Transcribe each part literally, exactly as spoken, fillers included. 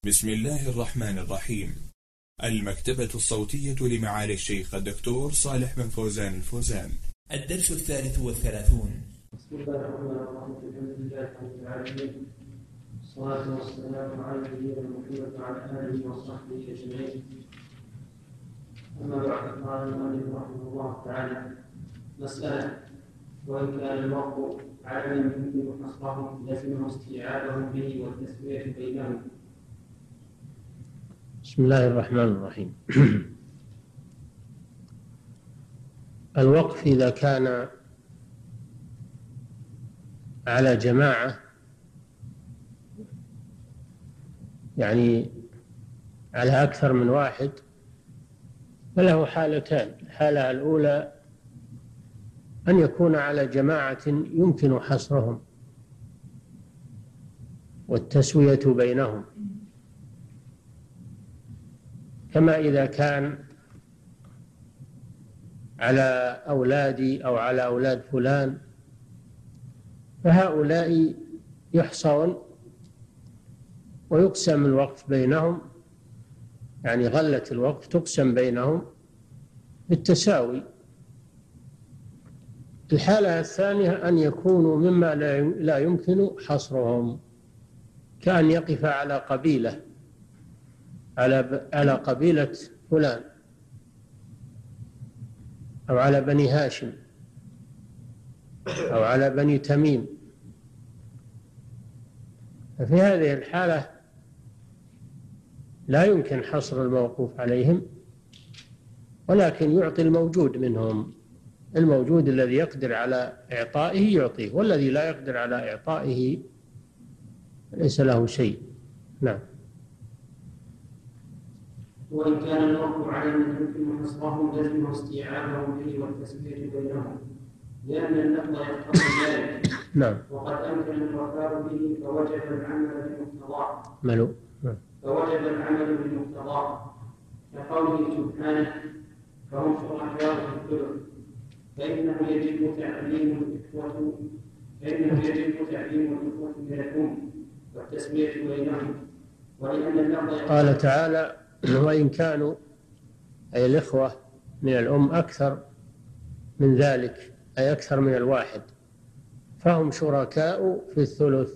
بسم الله الرحمن الرحيم. المكتبة الصوتية لمعالي الشيخ الدكتور صالح بن فوزان الفوزان. الدرس الثالث والثلاثون. بسم الله الرحمن الرحيم. الحمد لله رب العالمين، والصلاة والسلام على نبينا محمد وعلى آله وصحبه أجمعين. أما بعد، قال المؤلف رحمه الله تعالى: مسألة: وإن كان الوقف على من يمكن حصرهم لزمه استيعابهم به والتسوية بينهم. بسم الله الرحمن الرحيم. الوقف إذا كان على جماعة، يعني على أكثر من واحد، فله حالتان. الحالة الأولى أن يكون على جماعة يمكن حصرهم والتسوية بينهم، كما إذا كان على أولادي أو على أولاد فلان، فهؤلاء يحصون ويقسم الوقف بينهم، يعني غلة الوقف تقسم بينهم بالتساوي. الحالة الثانية أن يكونوا مما لا يمكن حصرهم، كأن يقف على قبيلة على على قبيلة فلان أو على بني هاشم أو على بني تميم. ففي هذه الحالة لا يمكن حصر الموقوف عليهم، ولكن يعطي الموجود منهم. الموجود الذي يقدر على إعطائه يعطيه، والذي لا يقدر على إعطائه ليس له شيء. نعم. وإن كان الوقف على من يمكن حصرهم لزمه استيعابهم به والتسوية بينهم، لأن اللفظ يقتضي ذلك. نعم. وقد أمكن الوفاء به فوجب العمل بمقتضاه. ملو. فوجب العمل بمقتضاه، كقوله سبحانه: فهم شركاء في الثلث، فإنه يجب تعليم الإخوة فإنه يجب تعليم الإخوة من الأم والتسوية بينهم. ولأن اللفظ قال تعالى: وإن كانوا، أي الإخوة من الأم، أكثر من ذلك، أي أكثر من الواحد، فهم شركاء في الثلث،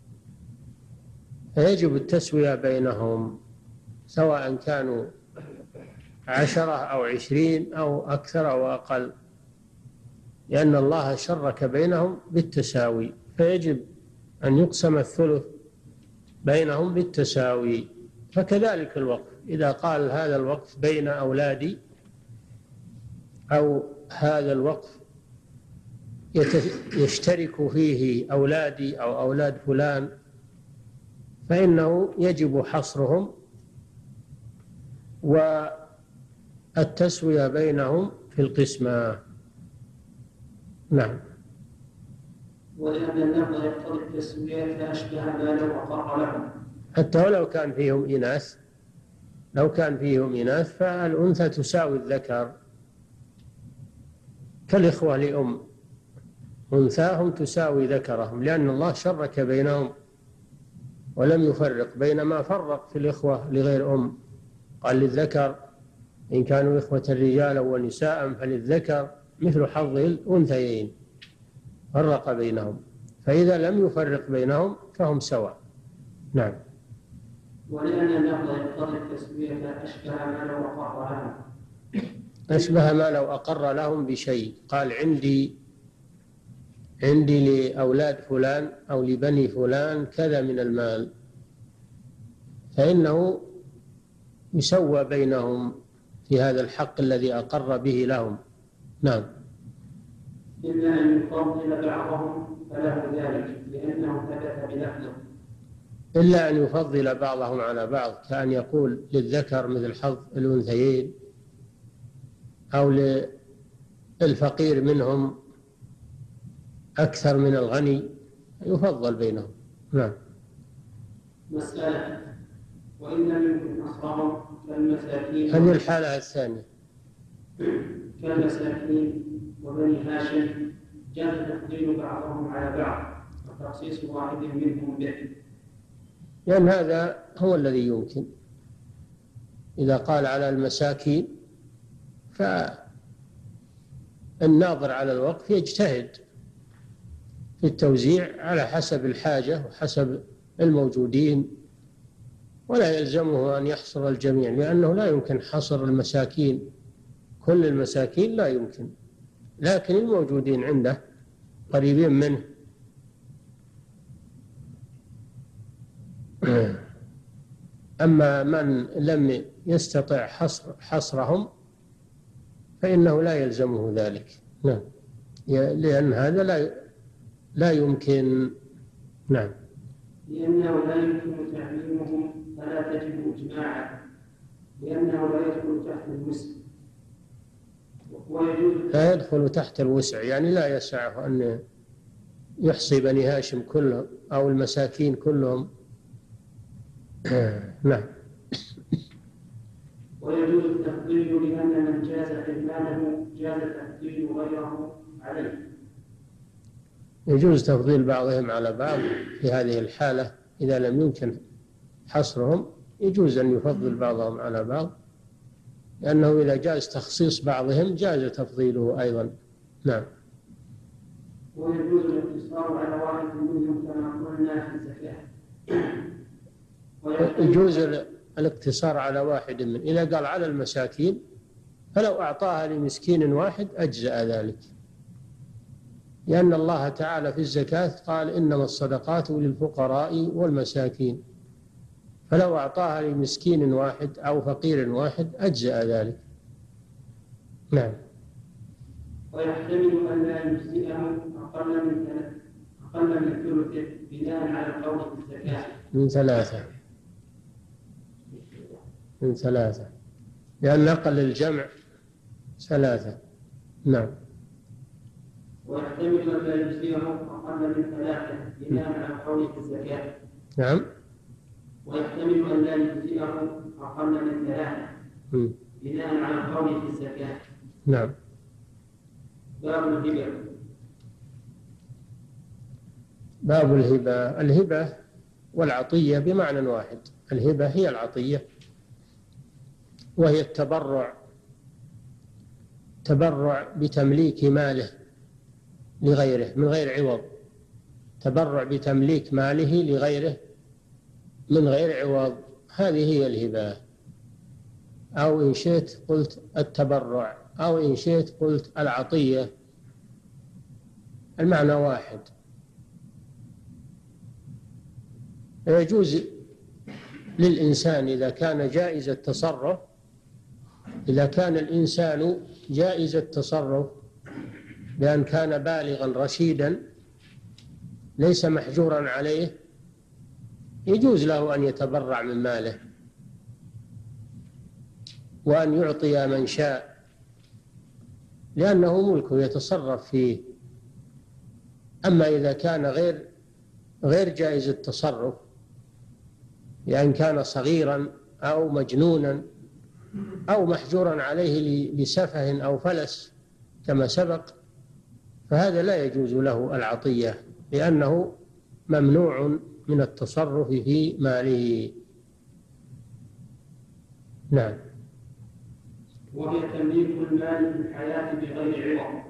فيجب التسوية بينهم، سواء كانوا عشرة أو عشرين أو أكثر أو أقل، لأن الله شرك بينهم بالتساوي، فيجب أن يقسم الثلث بينهم بالتساوي. فكذلك الوقف، إذا قال هذا الوقف بين أولادي، أو هذا الوقف يشترك فيه أولادي أو أولاد فلان، فإنه يجب حصرهم والتسوية بينهم في القسمة. نعم. ولأن اللفظ يقتضي التسوية فأشبه ما لو أقر لهم، حتى ولو كان فيهم إناث، لو كان فيهم إناث فالأنثى تساوي الذكر، كالإخوة لأم، أنثاهم تساوي ذكرهم، لأن الله شرك بينهم ولم يفرق، بينما فرق في الإخوة لغير أم، قال للذكر إن كانوا إخوة رجالا ونساء فللذكر مثل حظ الأنثيين، فرق بينهم. فإذا لم يفرق بينهم فهم سواء. نعم. ولأن اللفظ يقتضي التسوية أشبه ما لو أقر لهم أشبه ما لو أقر لهم بشيء، قال عندي عندي لأولاد فلان أو لبني فلان كذا من المال، فإنه يسوى بينهم في هذا الحق الذي أقر به لهم. نعم. إلا أن يفضل بعضهم فله ذلك، لأنه ثبت بلفظه. إلا أن يفضل بعضهم على بعض، كأن يقول للذكر مثل حظ الأنثيين، أو للفقير منهم أكثر من الغني، يفضل بينهم. نعم. مسألة: وإن لم يكن حصرهم كالمساكين هذه الحالة الثانية، كالمساكين وبني هاشم، جاء تفضيل بعضهم على بعض وتخصيص واحد منهم به. لأن هذا هو الذي يمكن. إذا قال على المساكين فالناظر على الوقف يجتهد في التوزيع على حسب الحاجة وحسب الموجودين، ولا يلزمه أن يحصر الجميع، لأنه لا يمكن حصر المساكين، كل المساكين لا يمكن، لكن الموجودين عنده قريبين منه. أما من لم يستطع حصر حصرهم فإنه لا يلزمه ذلك. نعم، لأن هذا لا لا يمكن. نعم، لأنه لا يمكن تعليمهم فلا تجب إجماعا، لأنه لا يدخل تحت الوسع. لا يدخل تحت الوسع يعني لا يسعه أن يحصي بني هاشم كلهم أو المساكين كلهم. نعم. ويجوز التفضيل لأن من جاز حرمانه جاز تفضيل غيره عليه. يجوز تفضيل بعضهم على بعض في هذه الحالة، إذا لم يمكن حصرهم يجوز أن يفضل بعضهم على بعض، لأنه إذا جاز تخصيص بعضهم جاز تفضيله أيضا. نعم. ويجوز الاقتصار على واحد منهم كما قلنا في الزكاة. يجوز الاقتصار على واحد من، إذا قال على المساكين فلو أعطاها لمسكين واحد أجزأ ذلك، لأن الله تعالى في الزكاة قال إنما الصدقات للفقراء والمساكين، فلو أعطاها لمسكين واحد أو فقير واحد أجزأ ذلك. نعم. ويحتمل أن لا يجزئه أقل من أقل من ثلثه بناء على القول في الزكاة. من ثلاثة من ثلاثة لأن أقل الجمع ثلاثة. نعم. ويحتمل أن لا يجزئه أقل من ثلاثة بناء على القول في الزكاة. نعم. ويحتمل أن لا يجزئه أقل من ثلاثة بناء على القول في الزكاة. نعم. باب الهبة. باب الهبة. الهبة والعطية بمعنى واحد. الهبة هي العطية، وهي التبرع تبرع بتمليك ماله لغيره من غير عوض، تبرع بتمليك ماله لغيره من غير عوض، هذه هي الهبة. أو إن شئت قلت التبرع، أو إن شئت قلت العطية، المعنى واحد. يجوز للإنسان إذا كان جائز التصرف، إذا كان الإنسان جائز التصرف بأن كان بالغا رشيدا ليس محجورا عليه، يجوز له أن يتبرع من ماله وأن يعطي من شاء، لأنه ملكه يتصرف فيه. أما إذا كان غير غير جائز التصرف، لأن كان صغيرا أو مجنونا أو محجورا عليه لسفه أو فلس كما سبق، فهذا لا يجوز له العطية، لأنه ممنوع من التصرف في ماله. نعم. وهي تمليك المال في الحياة بغير عوض.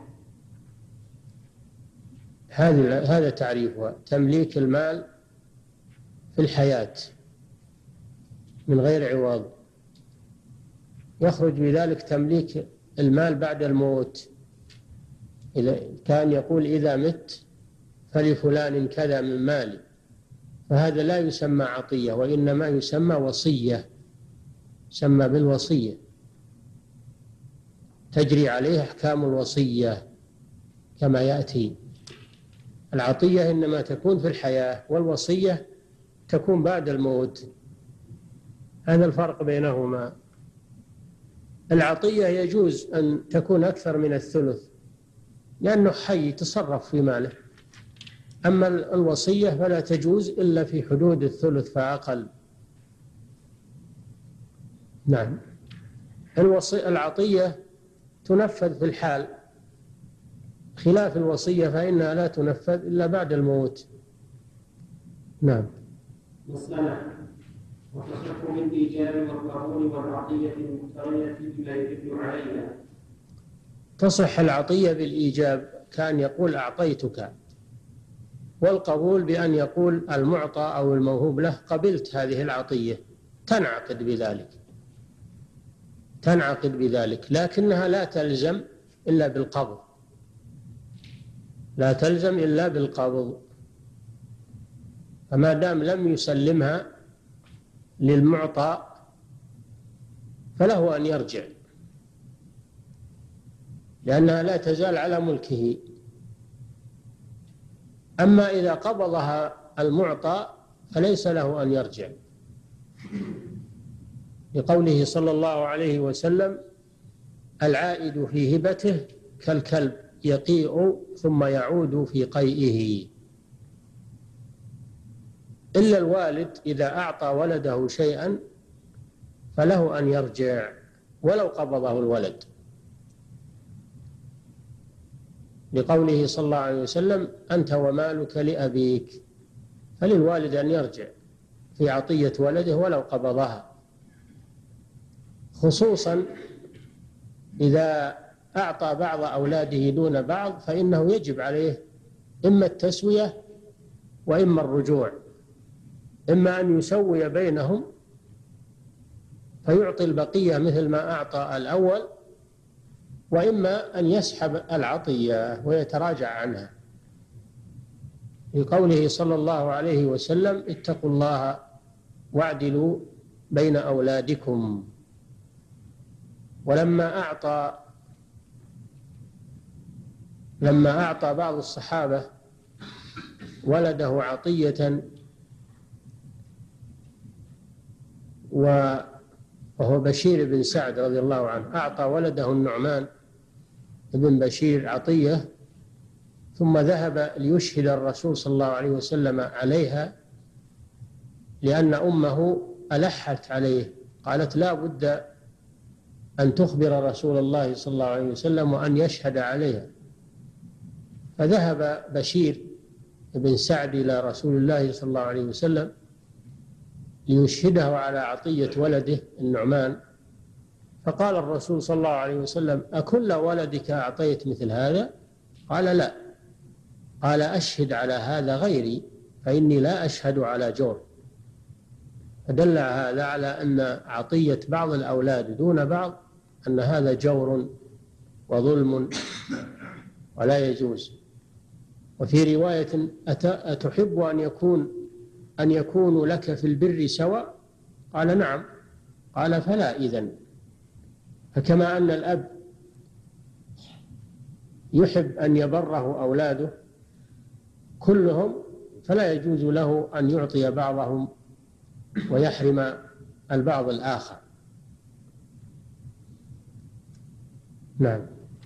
هذا هذا تعريفها، تمليك المال في الحياة من غير عوض. يخرج بذلك تمليك المال بعد الموت، إذا كان يقول إذا مت فلفلان كذا من مالي، فهذا لا يسمى عطية، وإنما يسمى وصية، يسمى بالوصية، تجري عليه أحكام الوصية كما يأتي. العطية إنما تكون في الحياة، والوصية تكون بعد الموت، هذا الفرق بينهما. العطية يجوز أن تكون أكثر من الثلث لأنه حي يتصرف في ماله، أما الوصية فلا تجوز إلا في حدود الثلث فأقل. نعم. الوصي العطية تنفذ في الحال، خلاف الوصية فإنها لا تنفذ إلا بعد الموت. نعم. مسألة: وتصح بالإيجاب والقبول والعطية المقترنة بما يدل عليها. تصح العطية بالإيجاب كان يقول أعطيتك، والقبول بأن يقول المعطى أو الموهوب له قبلت هذه العطية، تنعقد بذلك تنعقد بذلك لكنها لا تلزم إلا بالقبض لا تلزم إلا بالقبض. فما دام لم يسلمها للمعطى فله أن يرجع، لأنها لا تزال على ملكه. أما إذا قبضها المعطى فليس له أن يرجع، لقوله صلى الله عليه وسلم: العائد في هبته كالكلب يقيء ثم يعود في قيئه. إلا الوالد إذا أعطى ولده شيئا فله أن يرجع ولو قبضه الولد، لقوله صلى الله عليه وسلم: أنت ومالك لأبيك. فللوالد أن يرجع في عطية ولده ولو قبضها، خصوصا إذا أعطى بعض أولاده دون بعض فإنه يجب عليه إما التسوية وإما الرجوع، إما أن يسوي بينهم فيعطي البقية مثل ما أعطى الأول، وإما أن يسحب العطية ويتراجع عنها، لقوله صلى الله عليه وسلم: اتقوا الله واعدلوا بين أولادكم. ولما أعطى لما أعطى بعض الصحابة ولده عطية وهو بشير بن سعد رضي الله عنه، أعطى ولده النعمان بن بشير عطية ثم ذهب ليشهد الرسول صلى الله عليه وسلم عليها، لأن أمه ألحت عليه، قالت: لا بد أن تخبر رسول الله صلى الله عليه وسلم وأن يشهد عليها. فذهب بشير بن سعد إلى رسول الله صلى الله عليه وسلم ليشهده على عطية ولده النعمان، فقال الرسول صلى الله عليه وسلم: أكل ولدك أعطيت مثل هذا؟ قال: لا. قال: أشهد على هذا غيري فإني لا أشهد على جور. فدل هذا على أن عطية بعض الأولاد دون بعض أن هذا جور وظلم ولا يجوز. وفي رواية: أتحب أن يكون أن يكونوا لك في البر سواء؟ قال: نعم. قال: فلا إذن. فكما أن الأب يحب أن يبره أولاده كلهم، فلا يجوز له أن يعطي بعضهم ويحرم البعض الآخر. نعم.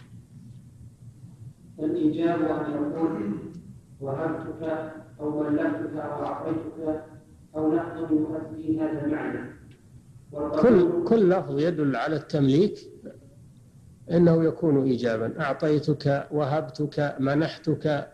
الإيجاب أن يقول: وهبتك أو ملكتك أو أعطيتك أو نحن يؤدي هذا المعنى. كل كل لفظ يدل على التمليك إنه يكون إيجابا. أعطيتك، وهبتك، منحتك،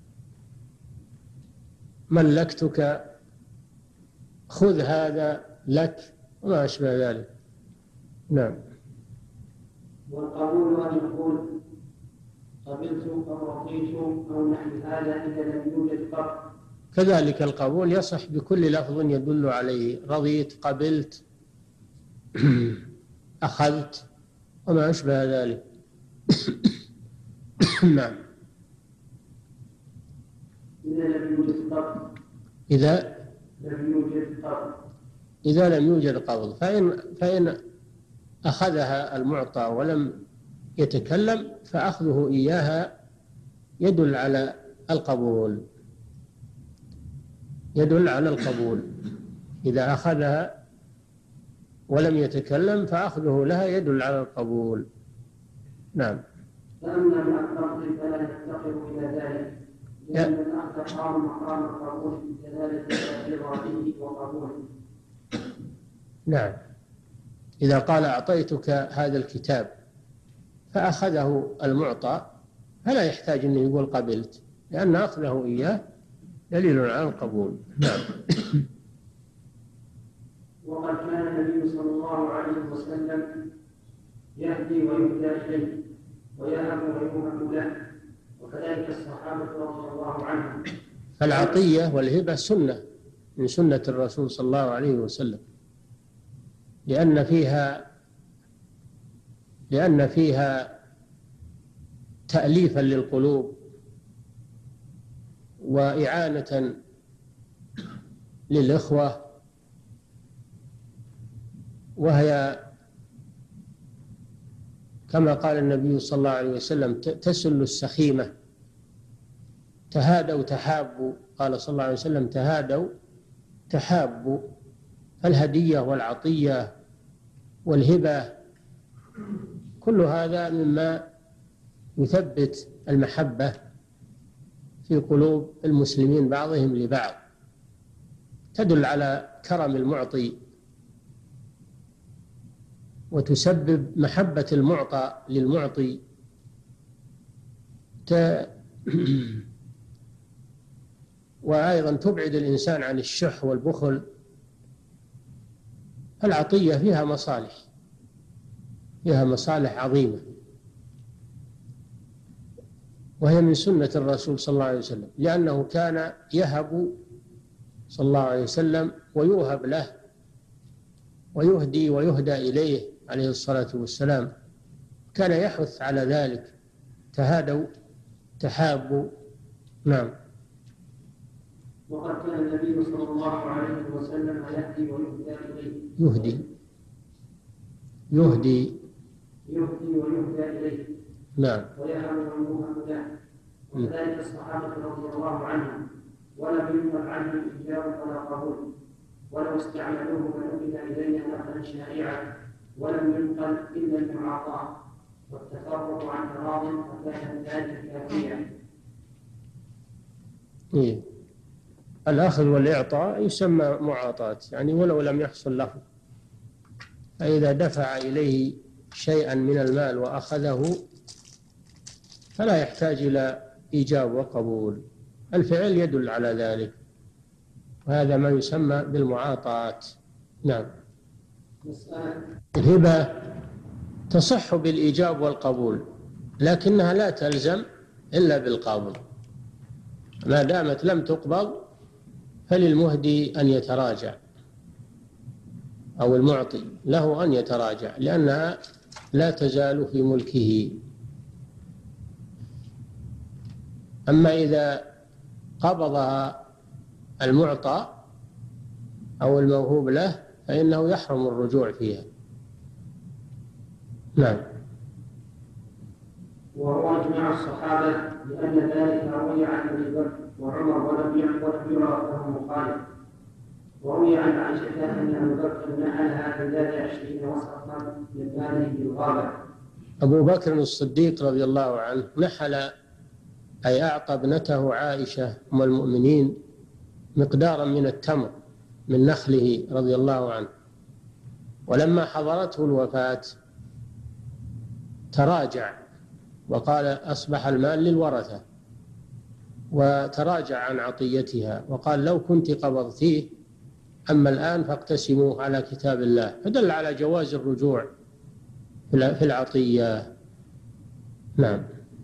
ملكتك، خذ هذا لك، وما أشبه ذلك. نعم. والقبول أن يقول: قبلت أو أعطيت أو نحو هذا إذا لم يوجد فرق. كذلك القبول يصح بكل لفظ يدل عليه: رضيت، قبلت، أخذت، وما أشبه ذلك. نعم. إذا لم يوجد قبض إذا لم يوجد قبض إذا لم يوجد قبض فإن فإن أخذها المعطى ولم يتكلم فأخذه إياها يدل على القبول يدل على القبول إذا أخذها ولم يتكلم فأخذه لها يدل على القبول. نعم. فأما مع القبض فلا يفتقر إلى ذلك، لأن الأخذ قام مقام القبول كذلك في رضيه وقبوله. نعم. إذا قال: أعطيتك هذا الكتاب فأخذه المعطى فلا يحتاج أن يقول قبلت، لأن أخذه إياه دليل على القبول. نعم. وقد كان النبي صلى الله عليه وسلم يهدي ويهدى إليه ويهب ويوهب له، وكذلك الصحابة رضي الله عنهم. العطية والهبة سنة من سنة الرسول صلى الله عليه وسلم، لأن فيها لأن فيها تأليفا للقلوب وإعانة للإخوة، وهي كما قال النبي صلى الله عليه وسلم تسل السخيمة. تهادوا تحابوا، قال صلى الله عليه وسلم تهادوا تحابوا. فالهدية والعطية والهبة كل هذا مما يثبت المحبة في قلوب المسلمين بعضهم لبعض، تدل على كرم المعطي وتسبب محبة المعطى للمعطي. ت... وأيضا تبعد الإنسان عن الشح والبخل. العطية فيها مصالح فيها مصالح عظيمة، وهي من سنة الرسول صلى الله عليه وسلم، لأنه كان يهب صلى الله عليه وسلم ويوهب له، ويهدي ويهدى إليه عليه الصلاة والسلام. كان يحث على ذلك، تهادوا تحابوا. نعم. وقد كان النبي صلى الله عليه وسلم يهدي ويهدى إليه يهدي يهدي يهدي ويهدى إليه نعم. ويهب ويوهب له، وكذلك الصحابة رضي الله عنهم، ولم ينقل عنهم إيجاب ولا قبول، ولو استعملوه ونقل إلينا نقلا شائعا، ولم ينقل إلا المعاطاة والتفرق عن أراض، فكان ذلك كافيا. إيه. الأخذ والإعطاء يسمى معاطاة، يعني ولو لم يحصل له، فإذا دفع إليه شيئا من المال وأخذه فلا يحتاج إلى إيجاب وقبول، الفعل يدل على ذلك، وهذا ما يسمى بالمعاطاة. نعم. الهبة تصح بالإيجاب والقبول، لكنها لا تلزم إلا بالقابل. ما دامت لم تقبض فللمهدي أن يتراجع، أو المعطي له أن يتراجع، لأنها لا تزال في ملكه. أما إذا قبضها المعطى أو الموهوب له فإنه يحرم الرجوع فيها. نعم. وهو إجماع الصحابة لأن ذلك روي عن أبي بكر وعمر ولم يعرف له مخالف. وروي عن عائشة أن أبي بكر نحلها في ذات عشرين وسقا من ماله بالغابة. أبو بكر الصديق رضي الله عنه نحل، أي أعطى ابنته عائشة أم المؤمنين مقدارا من التمر من نخله رضي الله عنه، ولما حضرته الوفاة تراجع وقال أصبح المال للورثة، وتراجع عن عطيتها وقال لو كنت قبضتيه، أما الآن فاقتسموه على كتاب الله، فدل على جواز الرجوع في العطية. نعم.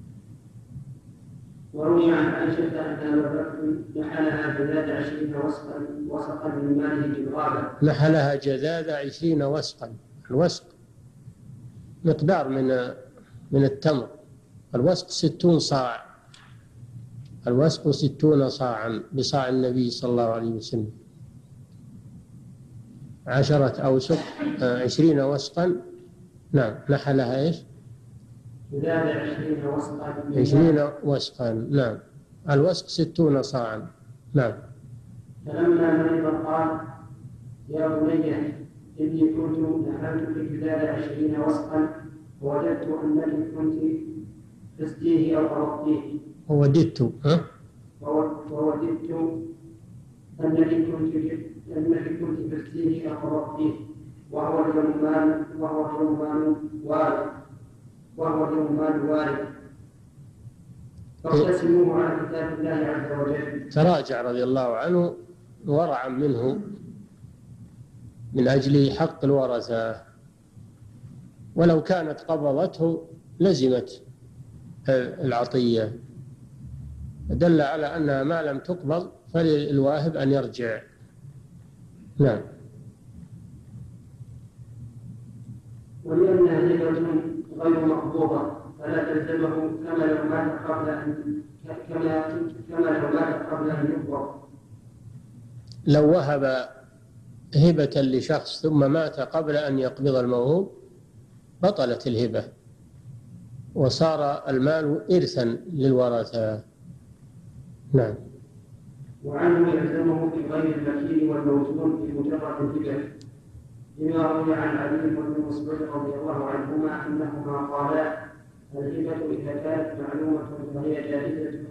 وروي عن عائشة أن أبا بكر نحلها جذاذ عشرين وسقا وسقا من ماله بالغابة. نحلها جذاذ عشرين وسقا، الوسق مقدار من من التمر، الوسق ستون صاع، الوسق ستون صاعا بصاع النبي صلى الله عليه وسلم، عشرة أوسق عشرين وسقا. نعم. نحلها إيش؟ جذاذ عشرين وسقا عشرين وسقا. نعم. الوسق ستون صاعا. نعم. فلما مرض قال يا بني إني كنت نحلت في جذاذ عشرين وسقا ووجدت أنك كنت تسقيه أو قرضتيه. ووددت ها؟ ووددت أنك كنت أنك كنت تسقيه أو قرضتيه، وهو اليوم مال وهو اليوم مال وارد وهو اليوم مال وارد فاقتسموه على كتاب الله عز وجل. تراجع رضي الله عنه ورعا منه من أجل حق الورثة، ولو كانت قبضته لزمت العطية. دل على أنها ما لم تقبض فللواهب أن يرجع. نعم. ولأنها هبة غير مقبوضة فلا تلزمه كما لو مات قبل أن كما كما لو مات قبل أن يقبض. لو وهب هبة لشخص ثم مات قبل أن يقبض الموهوب بطلت الهبة وصار المال إرثا للورثة. نعم. وعنه يلزمه في غير المكين والموزون في مجرد الهبة لما روي عن علي بن مسعود رضي الله عنهما أنهما قالا: الهبة إذا كانت معلومة فهي جائزة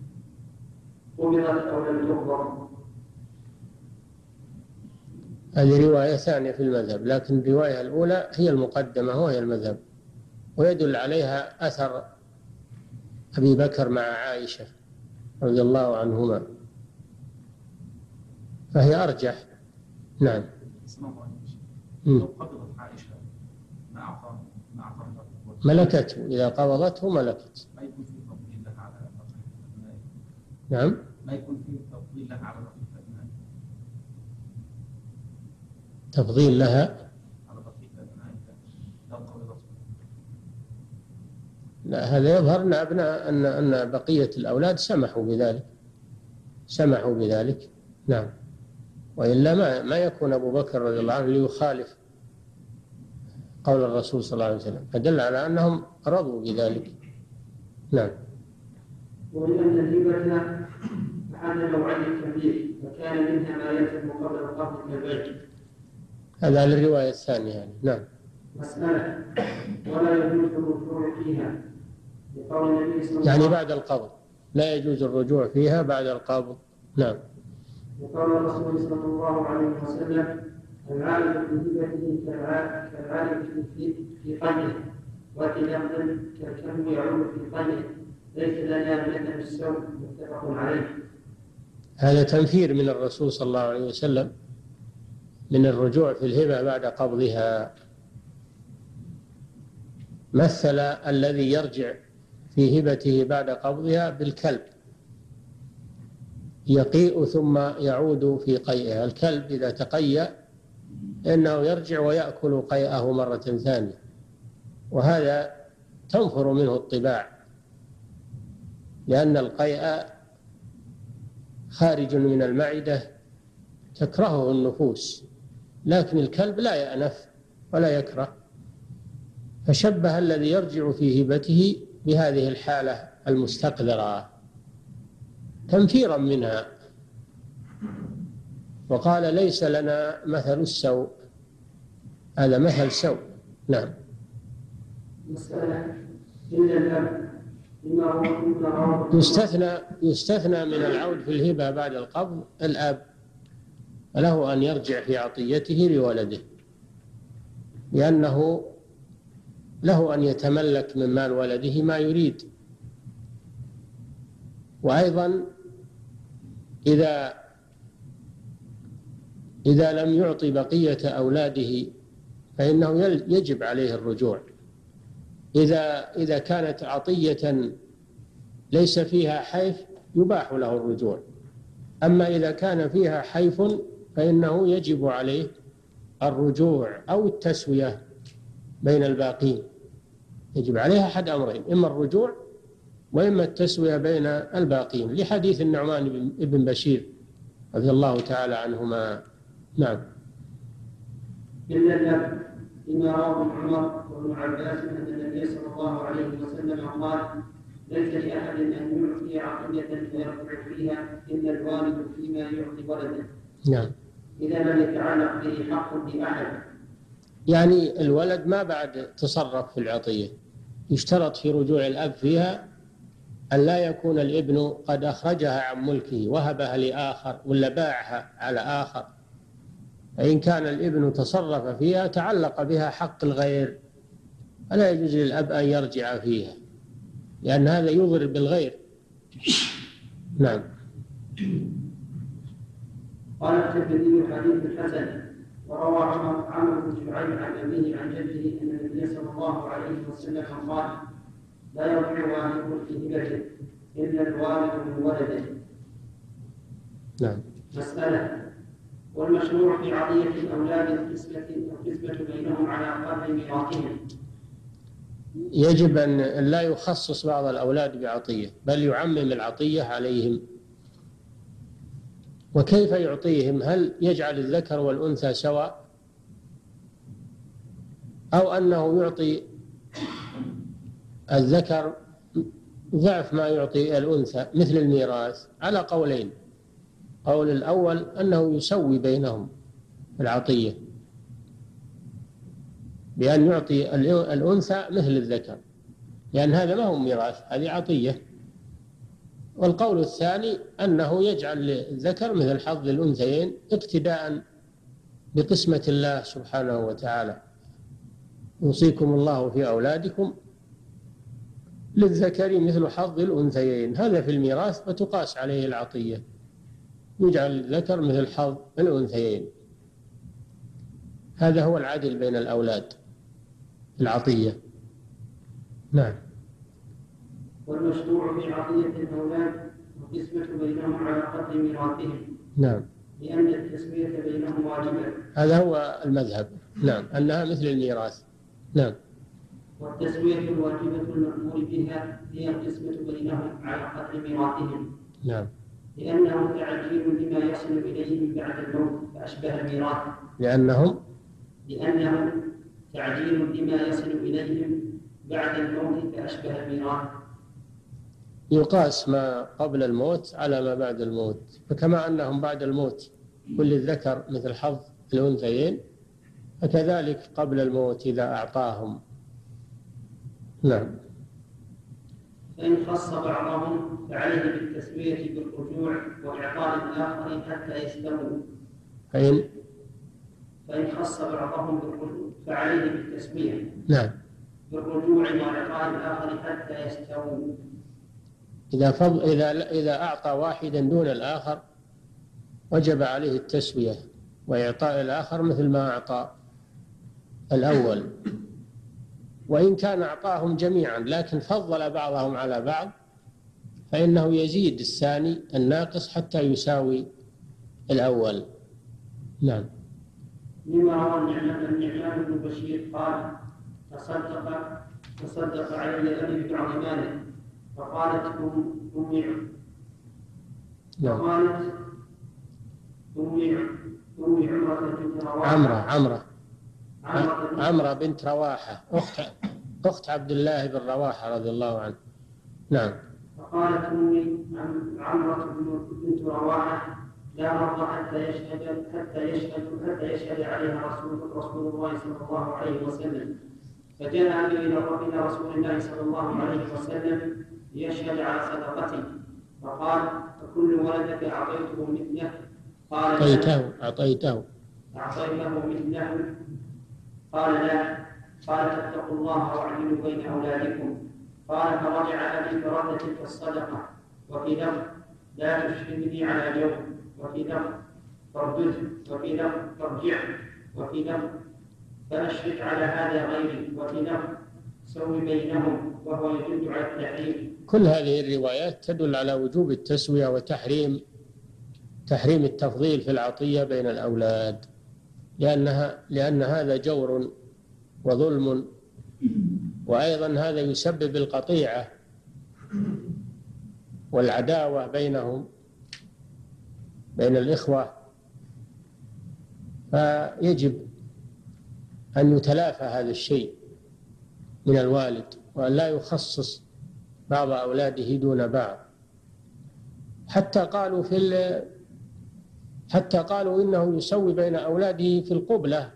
قبضت أو لم تقبض. هذه رواية ثانية في المذهب، لكن الرواية الأولى هي المقدمة وهي المذهب، ويدل عليها أثر أبي بكر مع عائشة رضي الله عنهما، فهي أرجح. نعم. لو قبضت عائشة ما أعطى ما أعطى ملكته، إذا قبضته ملكت. ما يكون فيه تفضيل لها على بقية الأبناء. نعم. ما يكون فيه تفضيل لها على بقية الأبناء. تفضيل لها على بقية الأبناء لو قبضته. لا، هذا يظهر أن أبناء أن أن بقية الأولاد سمحوا بذلك، سمحوا بذلك. نعم. وإلا ما ما يكون أبو بكر رضي الله عنه ليخالف قول الرسول صلى الله عليه وسلم، فدل على أنهم رضوا بذلك. نعم. ولأن الهبة على نوعين كبير فكان منها ما يلزم قبل القبض كالبيع. هذا الرواية الثانية يعني. نعم. مسألة ولا يجوز الرجوع فيها لقول النبي صلى الله عليه يعني وسلم بعد القبض لا يجوز الرجوع فيها بعد القبض. نعم. وقال الرسول صلى الله عليه وسلم: العائد بهبته كالعائد في في قلبه وفي لفظ كالكلب يعود في قلبه ليس لنا مثل السوء. متفق عليه. هذا تنفير من الرسول صلى الله عليه وسلم من الرجوع في الهبة بعد قبضها. مثل الذي يرجع في هبته بعد قبضها بالكلب يقيء ثم يعود في قيئها. الكلب إذا تقيأ إنه يرجع ويأكل قيئه مرة ثانية، وهذا تنفر منه الطباع، لأن القيء خارج من المعدة تكرهه النفوس، لكن الكلب لا يأنف ولا يكره. فشبه الذي يرجع في هبته بهذه الحالة المستقذرة تنفيرا منها، وقال: ليس لنا مثل السوء. هذا مثل سوء. نعم. مسألة إلا الأب بما هو يستثنى يستثنى من العود في الهبة بعد القبض الأب، له أن يرجع في عطيته لولده، لأنه له أن يتملك من مال ولده ما يريد. وأيضا إذا إذا لم يعطي بقية أولاده فإنه يجب عليه الرجوع. إذا إذا كانت عطية ليس فيها حيف يباح له الرجوع، أما إذا كان فيها حيف فإنه يجب عليه الرجوع أو التسوية بين الباقين. يجب عليها أحد أمرين: إما الرجوع وإما التسوية بين الباقين، لحديث النعمان بن بشير رضي الله تعالى عنهما. نعم. إلا الأب لما روى ابن عمر وابن عباس أن النبي صلى الله عليه وسلم قال: ليس لأحد أن يعطي عطية فيرجع فيها إلا الوالد فيما يعطي ولده. نعم. إذا لم يتعلق به حق لأحد، يعني الولد ما بعد تصرف في العطية، يشترط في رجوع الأب فيها أن لا يكون الابن قد أخرجها عن ملكه وهبها لآخر ولا باعها على آخر. فإن كان الابن تصرف فيها تعلق بها حق الغير فلا يجوز للأب أن يرجع فيها، لأن هذا يضر بالغير. نعم. قال الترمذي حديث حسن وروى عمرو بن شعيب عن أبيه عن جده أن النبي صلى الله عليه وسلم قال: لا يرجع والد في هبته إلا الوالد من ولده. نعم. مسألة: والمشروع في عطية الأولاد القسمة القسمة بينهم على قدر ميراثهم. يجب أن لا يخصص بعض الأولاد بعطية، بل يعمم العطية عليهم. وكيف يعطيهم؟ هل يجعل الذكر والأنثى سواء، أو أنه يعطي الذكر ضعف ما يعطي الأنثى مثل الميراث؟ على قولين. قول الأول أنه يسوي بينهم العطية بأن يعطي الأنثى مثل الذكر، لأن هذا ما هو ميراث، هذه عطية. والقول الثاني أنه يجعل للذكر مثل حظ الأنثيين اقتداء بقسمة الله سبحانه وتعالى: يوصيكم الله في أولادكم للذكر مثل حظ الأنثيين. هذا في الميراث، وتقاس عليه العطية، يجعل الذكر مثل حظ الأنثيين. هذا هو العدل بين الأولاد، العطية. نعم. والمشروع في عطية الأولاد القسمة بينهم على قدر ميراثهم. نعم. لأن التسوية بينهم واجبة. هذا هو المذهب. نعم، أنها مثل الميراث. نعم. والتسوية الواجبة المأمور بها هي القسمة بينهم على قدر ميراثهم. نعم. لأنه تعجيل لما يصل إليهم بعد الموت فأشبه الميراث. لأنهم لأنه تعجيل لما يصل إليهم بعد الموت فأشبه الميراث. يقاس ما قبل الموت على ما بعد الموت، فكما أنهم بعد الموت كل الذكر مثل حظ الأنثيين، فكذلك قبل الموت إذا أعطاهم. نعم. فإن خص بعضهم فعليه بالتسوية بالرجوع وإعطاء الآخر حتى يستووا. فإن فإن خص بعضهم بالرجوع فعليه بالتسوية. نعم. بالرجوع وإعطاء الآخر حتى يستووا. إذا فضل إذا إذا أعطى واحدا دون الآخر وجب عليه التسوية وإعطاء الآخر مثل ما أعطى الأول. وإن كان أعطاهم جميعا لكن فضل بعضهم على بعض فإنه يزيد الثاني الناقص حتى يساوي الأول. نعم. مما روى النعمان بن بشير قال: تصدق تصدق علي أبي ببعض ماله، فقالت أمي فقالت أمي أمي عمرة بنت رواحة عمرة عمرة عمرة بنت رواحة أخت أخت عبد الله بن رواحة رضي الله عنه. نعم. فقالت أمي عمرة بنت رواحة: لا أرضى حتى يشهد حتى يشهد حتى يشهد عليها رسول رسول الله صلى الله عليه وسلم. فجاء أبي إلى رسول الله صلى الله عليه وسلم ليشهد على صدقتي، فقال: فكل ولدك أعطيته مثله؟ قال: أعطيته أعطيته أعطيته مثله؟ قال: لا. قال: فاتقوا الله واعدلوا بين أولادكم. قال: فرجع أبي فرد تلك الصدقة. وفي لفظ: لا تشهدني على جور. وفي لفظ: فارجعه. وفي لفظ: فارجعه. وفي لفظ: فأشرك على هذا غيري. وفي لفظ: سوي بينهم، وهو يدل على التحريم. كل هذه الروايات تدل على وجوب التسوية وتحريم تحريم التفضيل في العطية بين الأولاد، لأنها لأن هذا جور وظلم، وأيضا هذا يسبب القطيعة والعداوة بينهم بين الإخوة. فيجب أن يتلافى هذا الشيء من الوالد، وأن لا يخصص بعض أولاده دون بعض. حتى قالوا في حتى قالوا إنه يسوي بين أولاده في القبلة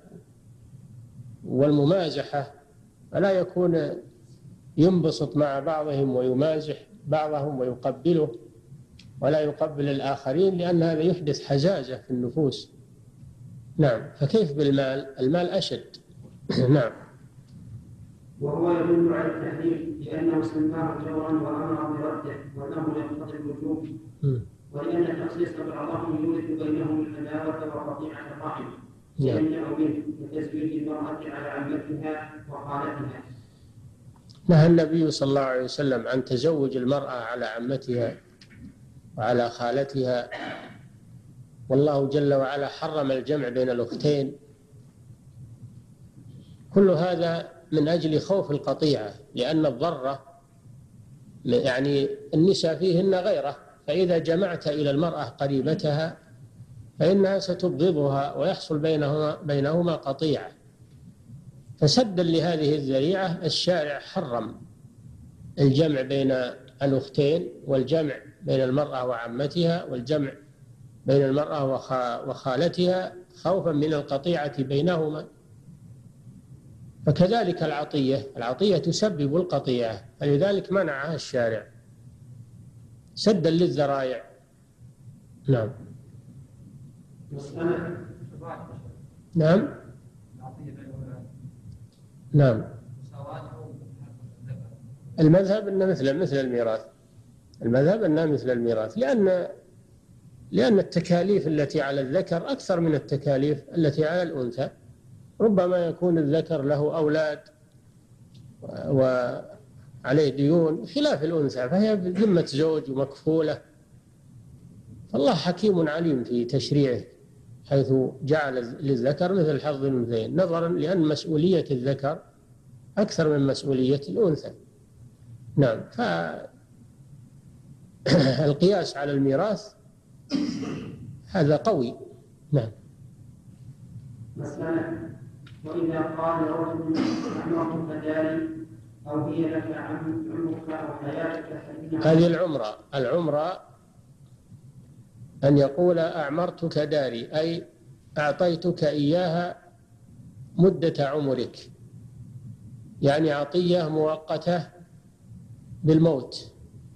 والممازحة، فلا يكون ينبسط مع بعضهم ويمازح بعضهم ويقبله ولا يقبل الآخرين، لأن هذا يحدث حزازة في النفوس. نعم. فكيف بالمال؟ المال أشد. نعم. وهو يدل على التحريم لأنه سماه جورا وأمر برده وأنه يقتضي الوجوب، ولأن التخصيص بعضهم يورث بينهم العداوة وقطيعة الرحم. ويمنع منه وتزويج المرأة على عمتها وخالتها. نهى النبي صلى الله عليه وسلم عن تزوج المرأة على عمتها وعلى خالتها، والله جل وعلا حرم الجمع بين الأختين. كل هذا من أجل خوف القطيعة، لأن الضرة يعني النساء فيهن غيره، فإذا جمعت إلى المرأة قريبتها فإنها ستبغضها ويحصل بينهما بينهما قطيعة. فسدا لهذه الذريعة الشارع حرم الجمع بين الأختين، والجمع بين المرأة وعمتها، والجمع بين المرأة وخالتها، خوفا من القطيعة بينهما. فكذلك العطية، العطية تسبب القطيعة، فلذلك منعها الشارع سدا للذرائع. نعم. نعم. نعم. المذهب أنه مثل مثل الميراث، المذهب أنه مثل الميراث، لأن لأن التكاليف التي على الذكر أكثر من التكاليف التي على الأنثى. ربما يكون الذكر له أولاد وعليه ديون خلاف الأنثى، فهي بذمة زوج ومكفولة. فالله حكيم عليم في تشريعه، حيث جعل للذكر مثل حظ الأنثيين، نظرا لأن مسؤولية الذكر أكثر من مسؤولية الأنثى. نعم. فالقياس على الميراث هذا قوي. نعم. مسألة: وإذا قال رجل أعمرتك داري أو هي لك عمرك أو حياتك، هذه العمرة العمرة أن يقول أعمرتك داري، أي أعطيتك إياها مدة عمرك، يعني عطية مؤقتة بالموت.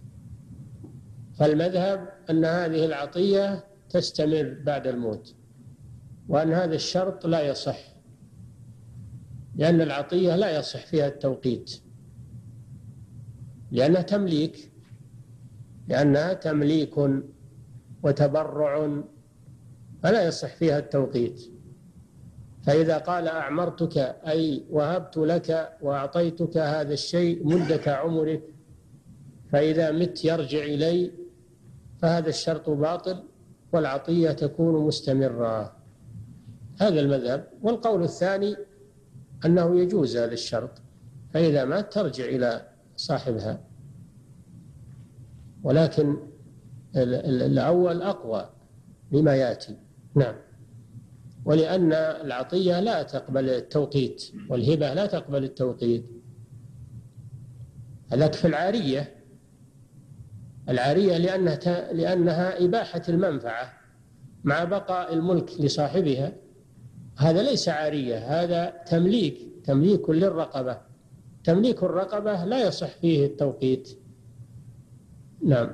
فالمذهب أن هذه العطية تستمر بعد الموت، وأن هذا الشرط لا يصح، لأن العطية لا يصح فيها التوقيت، لأنها تمليك لأنها تمليك وتبرع، فلا يصح فيها التوقيت. فإذا قال أعمرتك أي وهبت لك وأعطيتك هذا الشيء مدة عمرك، فإذا مت يرجع إلي، فهذا الشرط باطل والعطية تكون مستمرة. هذا المذهب. والقول الثاني أنه يجوز هذا الشرط، فإذا مات ترجع إلى صاحبها، ولكن الأول أقوى لما يأتي. نعم. ولأن العطية لا تقبل التوقيت، والهبة لا تقبل التوقيت. هذاك في العارية العارية لأنها, لأنها إباحة المنفعة مع بقاء الملك لصاحبها. هذا ليس عارية، هذا تمليك تمليك للرقبة. تمليك الرقبة لا يصح فيه التوقيت. نعم.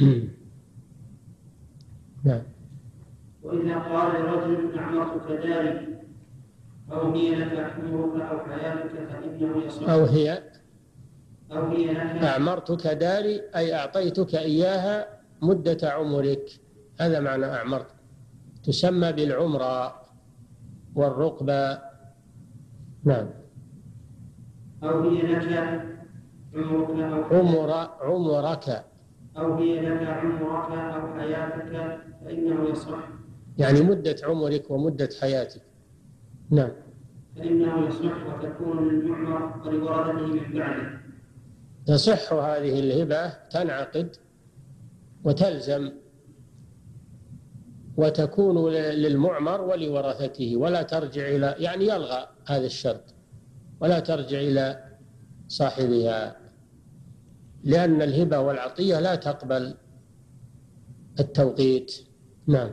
نعم. وإذا قال لرجل أعمرتك داري أو هي لك عمرك أو حياتك، فإنه يصح. أو هي أو هي لك أعمرتك داري أي أعطيتك إياها مدة عمرك، هذا معنى أعمرت. تسمى بالعمرة والرقبة. نعم. أو هي لك عمرك أو عمر عمرك أو هي لك عمرك أو حياتك، فإنه يصح. يعني مدة عمرك ومدة حياتك. نعم. فإنه يصح وتكون للمعمر ولورثته من بعده. تصح هذه الهبة، تنعقد وتلزم، وتكون للمعمر ولورثته، ولا ترجع إلى، يعني يلغى هذا الشرط ولا ترجع إلى صاحبها، لأن الهبة والعطية لا تقبل التوقيت. نعم.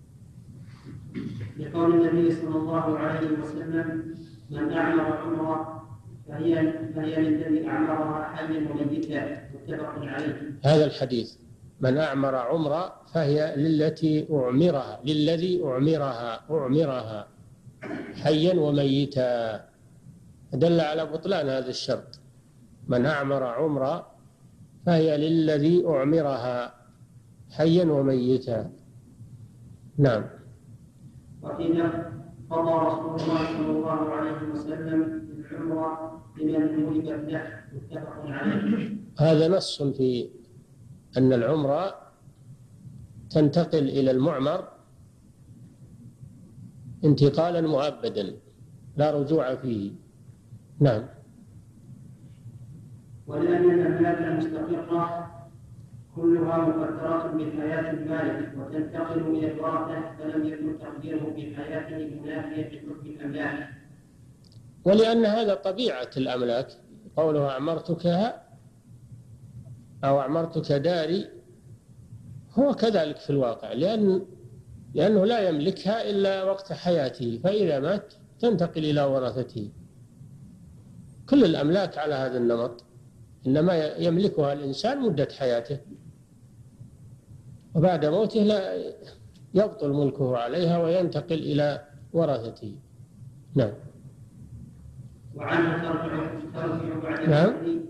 لقول النبي صلى الله عليه وسلم: من أعمر عمره فهي فهي للذي أعمرها حيا وميتا، متفق عليه. هذا الحديث: من أعمر عمره فهي للتي أعمرها للذي أعمرها أعمرها حيا وميتا، دل على بطلان هذا الشرط. من أعمر عمره فهي للذي أعمرها حيا وميتا. نعم. وفي قضى رسول الله صلى الله عليه وسلم العمرة لمن وهبت له متفق عليه. هذا نص في أن العمرة تنتقل إلى المعمر انتقالا مؤبدا لا رجوع فيه. نعم. ولأن الأملاك المستقرة كلها مقدرات بحياة المالك وتنتقل إلى الورثة فلم يكن تقديره بحياته منافيا لحكم الأملاك. ولأن هذا طبيعة الأملاك، قوله أعمرتكها أو أعمرتك داري هو كذلك في الواقع، لأن لأنه لا يملكها إلا وقت حياته، فإذا مات تنتقل إلى ورثته. كل الأملاك على هذا النمط، إنما يملكها الإنسان مدة حياته، وبعد موته لا يبطل ملكه عليها وينتقل إلى ورثته. نعم. وعنه ترجع ترجع بعد نعم.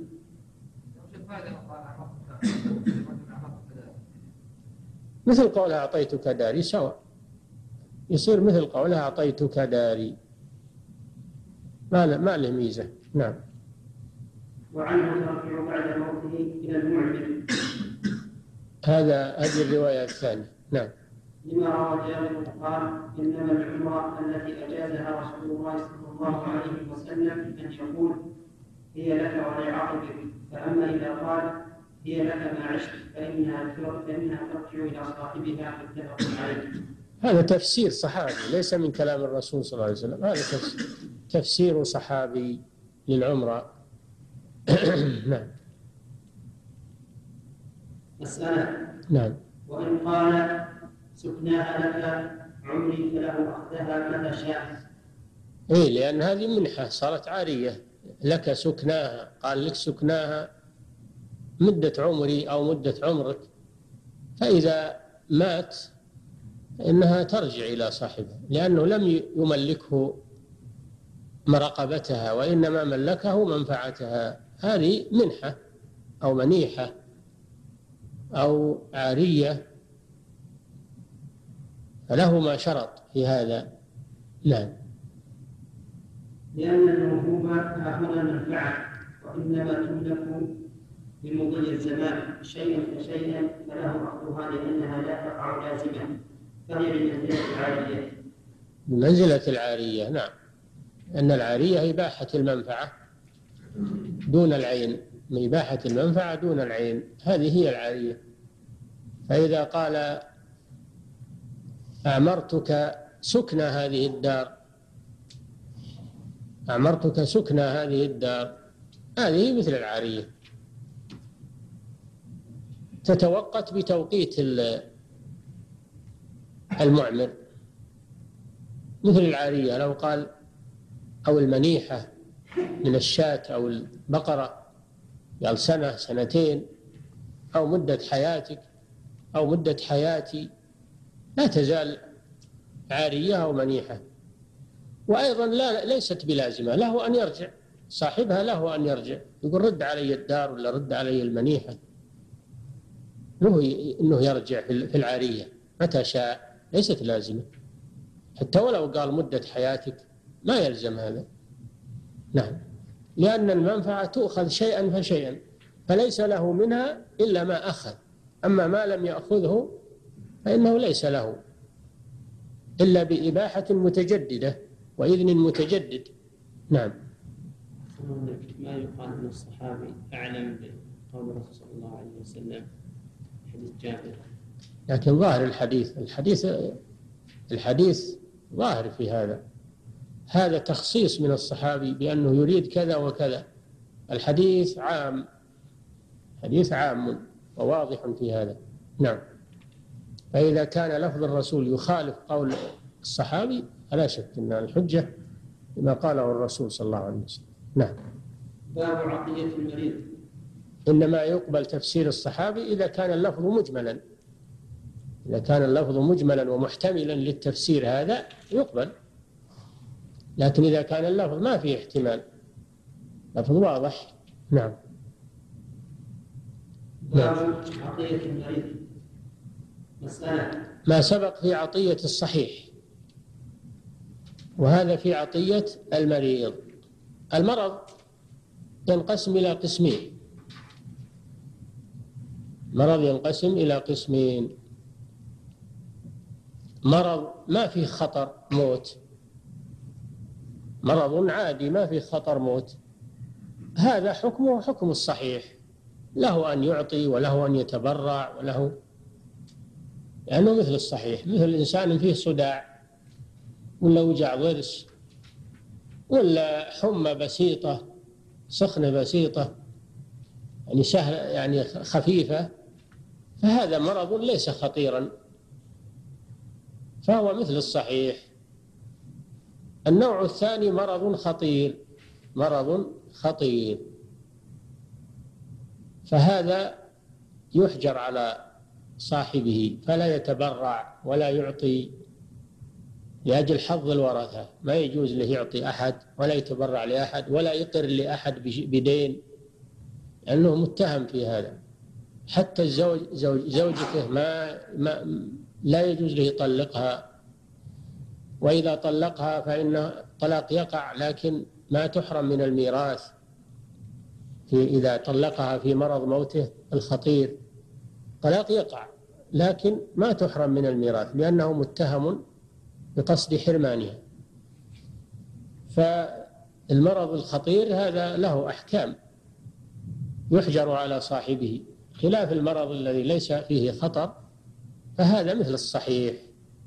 مثل قولها أعطيتك داري سواء، يصير مثل قولها أعطيتك داري، ما له ما له ميزة. نعم. وعنه ترجع بعد موته إلى المعمر. هذا هذه الرواية الثانية. نعم. لما روى جابر قال إنما العمرة التي أجازها رسول الله صلى الله عليه وسلم أن يقول هي لك ولعقبك، فأما إذا قال هي لك ما عشت فإنها فإنها ترجع إلى صاحبها متفق عليه. هذا تفسير صحابي ليس من كلام الرسول صلى الله عليه وسلم، هذا تفسير صحابي للعمرة. نعم. مسألة. نعم. وإن قال سكناها لك عمري فله أخذها متى شاء. إيه، لأن هذه منحة صارت عارية، لك سكناها، قال لك سكناها مدة عمري أو مدة عمرك، فإذا مات إنها ترجع إلى صاحبها، لأنه لم يملكه مرقبتها وإنما ملكه منفعتها. هذه منحة أو منيحة أو عارية، فله ما شرط في هذا. نعم. لأن الموهوب ها هنا منفعة، وإنما تملك بمضي الزمان شيئا فشيئا فله أخذها لأنها لا تقع لازمة، فهي بمنزلة العارية. بمنزلة العارية. نعم. أن العارية إباحة المنفعة دون العين، من إباحة المنفعة دون العين، هذه هي العارية. فإذا قال أعمرتك سكنى هذه الدار، أعمرتك سكنى هذه الدار، هذه مثل العارية، تتوقت بتوقيت المعمر، مثل العارية. لو قال أو المنيحة من الشاة أو البقرة، قال سنة سنتين أو مدة حياتك أو مدة حياتي، لا تزال عارية أو منيحة. وأيضا لا ليست بلازمة، له أن يرجع صاحبها، له أن يرجع يقول رد علي الدار ولا رد علي المنيحة، له إنه يرجع في العارية متى شاء، ليست لازمة. حتى ولو قال مدة حياتك ما يلزم هذا. نعم. لأن المنفعة تؤخذ شيئا فشيئا، فليس له منها إلا ما أخذ، أما ما لم يأخذه فإنه ليس له إلا بإباحة متجددة وإذن متجدد. نعم. ما يقال أن الصحابي أعلم بقول الرسول صلى الله عليه وسلم حديث جابر، لكن ظاهر الحديث الحديث الحديث ظاهر في هذا، هذا تخصيص من الصحابي بأنه يريد كذا وكذا. الحديث عام، حديث عام وواضح في هذا. نعم. فإذا كان لفظ الرسول يخالف قول الصحابي فلا شك أن الحجة بما قاله الرسول صلى الله عليه وسلم. نعم. باب عطية المريض. إنما يقبل تفسير الصحابي إذا كان اللفظ مجملا، إذا كان اللفظ مجملا ومحتملا للتفسير هذا يقبل، لكن إذا كان اللفظ ما فيه احتمال، لفظ واضح. نعم. باب عطية المريض. مسألة. ما سبق في عطية الصحيح، وهذا في عطية المريض. المرض ينقسم إلى قسمين، مرض ينقسم إلى قسمين: مرض ما فيه خطر موت، مرض عادي ما فيه خطر موت، هذا حكمه حكم الصحيح، له أن يعطي وله أن يتبرع وله، لأنه يعني مثل الصحيح، مثل الإنسان فيه صداع ولا وجع ضرس ولا حمى بسيطة، سخنة بسيطة يعني سهلة يعني خفيفة، فهذا مرض ليس خطيرا، فهو مثل الصحيح. النوع الثاني مرض خطير، مرض خطير، فهذا يحجر على صاحبه فلا يتبرع ولا يعطي لأجل حظ الورثة، ما يجوز له يعطي أحد ولا يتبرع لأحد ولا يقر لأحد بدين، لأنه متهم في هذا. حتى الزوج زوج زوجته ما, ما لا يجوز له يطلقها، وإذا طلقها فإن طلاق يقع، لكن ما تحرم من الميراث في إذا طلقها في مرض موته الخطير، طلاق يقع لكن ما تحرم من الميراث لأنه متهم بقصد حرمانها. فالمرض الخطير هذا له أحكام يحجر على صاحبه، خلاف المرض الذي ليس فيه خطر فهذا مثل الصحيح،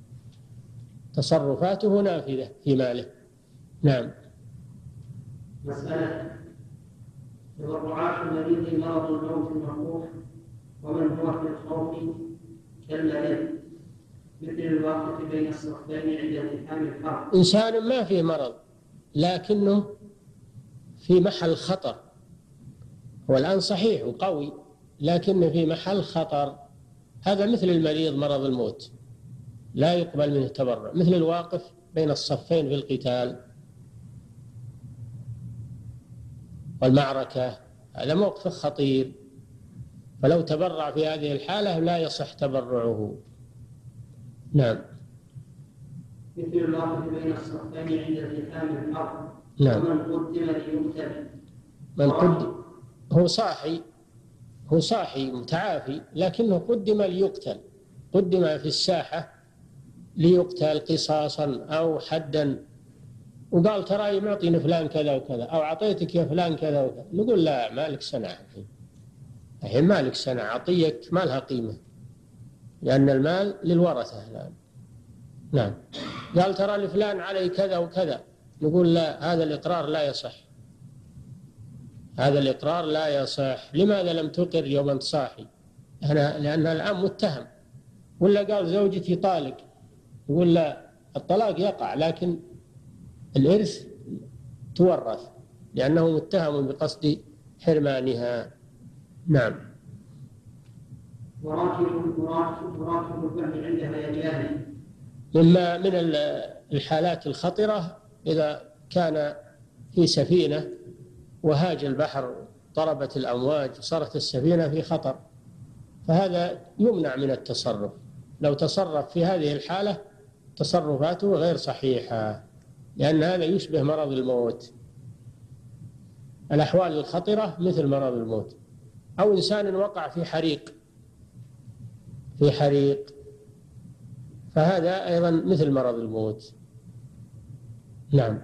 تصرفاته نافذة في ماله. نعم. مسألة: تبرعات المريض مرض الموت المخوف ومن هو في الخوف كالمريض مثل الواقف بين الصفين عند التحام الحرب. إنسان ما فيه مرض لكنه في محل خطر، هو الآن صحيح وقوي لكنه في محل خطر، هذا مثل المريض مرض الموت لا يقبل منه تبرع، مثل الواقف بين الصفين في القتال والمعركة، هذا موقف خطير، فلو تبرع في هذه الحالة لا يصح تبرعه. نعم. مثل الواقف بين الصفين عند التحام الحرب. نعم. ومن قدم ليقتل. من قدم هو صاحي، هو صاحي متعافي لكنه قدم ليقتل، قدم في الساحة ليقتل قصاصا أو حدا، وقال ترى معطيني فلان كذا وكذا أو أعطيتك يا فلان كذا وكذا، نقول لا مالك سنة، الحين مالك سنة، عطيك ما لها قيمة لأن المال للورثة الآن. نعم. قال ترى لفلان علي كذا وكذا، نقول لا، هذا الإقرار لا يصح، هذا الإقرار لا يصح. لماذا لم تقر يوم أنت صاحي؟ أنا لأن الآن متهم. ولا قال زوجتي طالق، يقول لا، الطلاق يقع لكن الإرث تورث لأنه متهم بقصد حرمانها. نعم. وراكب وراكب البحر عند هيجانه. مما من الحالات الخطرة إذا كان في سفينة وهاج البحر، ضربت الأمواج، صارت السفينة في خطر، فهذا يمنع من التصرف. لو تصرف في هذه الحالة تصرفاته غير صحيحة، لأن هذا يشبه مرض الموت. الأحوال الخطرة مثل مرض الموت. أو إنسان وقع في حريق في حريق فهذا أيضا مثل مرض الموت. نعم.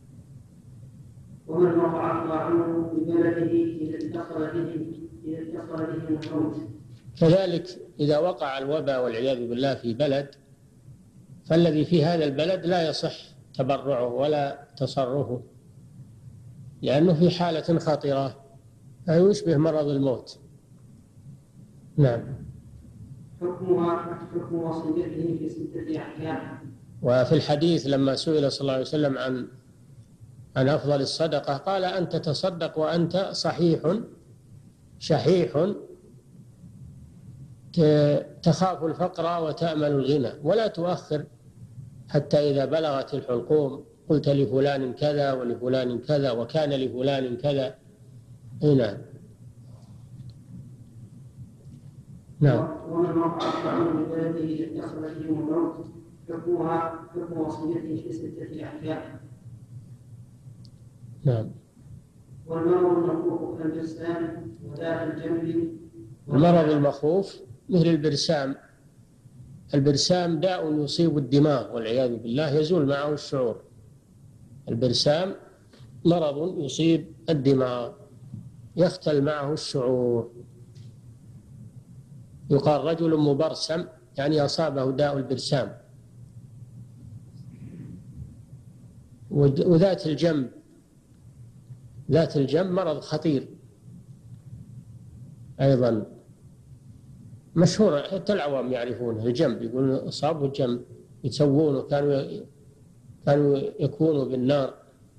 ومن وقع طاعونه ببلده إذا اتصل به إذا اتصل به الموت. كذلك إذا وقع الوباء والعياذ بالله في بلد، فالذي في هذا البلد لا يصح تبرعه ولا تصرفه لأنه في حالة خطرة يشبه مرض الموت. نعم. حكمها حكم وصيته في ستة أحكام. وفي الحديث لما سئل صلى الله عليه وسلم عن عن أفضل الصدقة قال: أن تتصدق وأنت صحيح شحيح تخاف الفقر وتأمل الغنى، ولا تؤخر حتى إذا بلغت الحلقوم قلت لفلان كذا ولفلان كذا وكان لفلان كذا. هنا. نعم. ومن وقع طاعونه ببلده إذا اتصل به الموت حكمها حكم وصيته في ستة أحكام. نعم. والمرض المخوف كالبرسام وذات الجنب. المرض المخوف مثل البرسام. البرسام داء يصيب الدماغ والعياذ بالله، يزول معه الشعور. البرسام مرض يصيب الدماغ يختل معه الشعور. يقال رجل مبرسم، يعني أصابه داء البرسام. وذات الجنب، ذات الجنب مرض خطير أيضا مشهور، حتى العوام يعرفونه. الجنب يقولون أصابه الجنب، يسوونه، كانوا كانوا يكونوا بالنار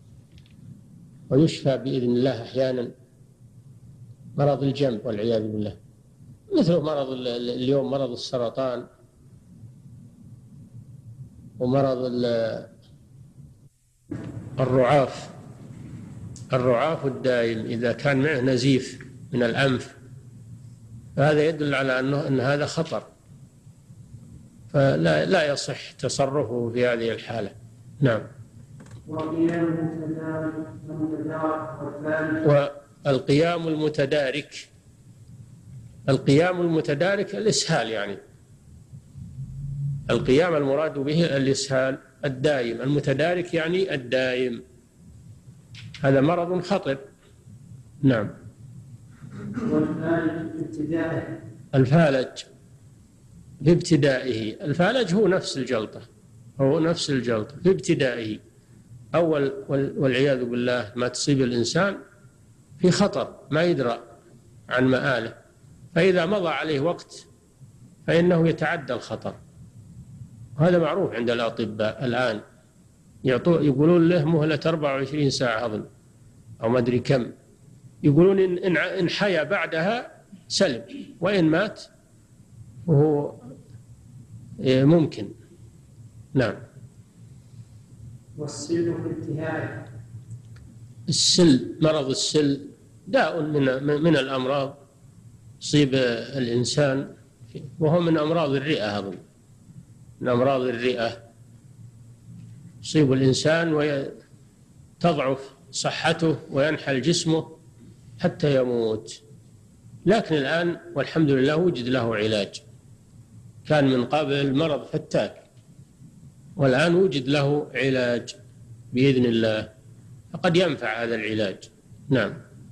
ويشفى بإذن الله أحيانا. مرض الجنب والعياذ بالله، مثل مرض اليوم مرض السرطان ومرض الرعاف. الرعاف الدائم إذا كان معه نزيف من الأنف، فهذا يدل على أنه أن هذا خطر، فلا لا يصح تصرفه في هذه الحالة. نعم. والقيام المتدارك، القيام المتدارك الإسهال، يعني القيام المراد به الإسهال الدائم. المتدارك يعني الدائم، هذا مرض خطر. نعم. الفالج في ابتدائه، الفالج هو نفس الجلطة، هو نفس الجلطة في ابتدائه. أول والعياذ بالله ما تصيب الإنسان في خطر ما يدرى عن مآله، فإذا مضى عليه وقت فإنه يتعدى الخطر. هذا معروف عند الأطباء الآن، يقولون له مهلة أربعة وعشرين ساعة أظن أو ما أدري كم، يقولون إن إن حيا بعدها سلم، وإن مات وهو ممكن. نعم. والسل في التهاب. السل، مرض السل داء من من الأمراض يصيب الإنسان، وهو من أمراض الرئة أظن، من أمراض الرئة. يصيب الإنسان وتضعف صحته وينحل جسمه حتى يموت. لكن الآن والحمد لله وجد له علاج. كان من قبل مرض فتاك، والآن وجد له علاج بإذن الله، فقد ينفع هذا العلاج. نعم.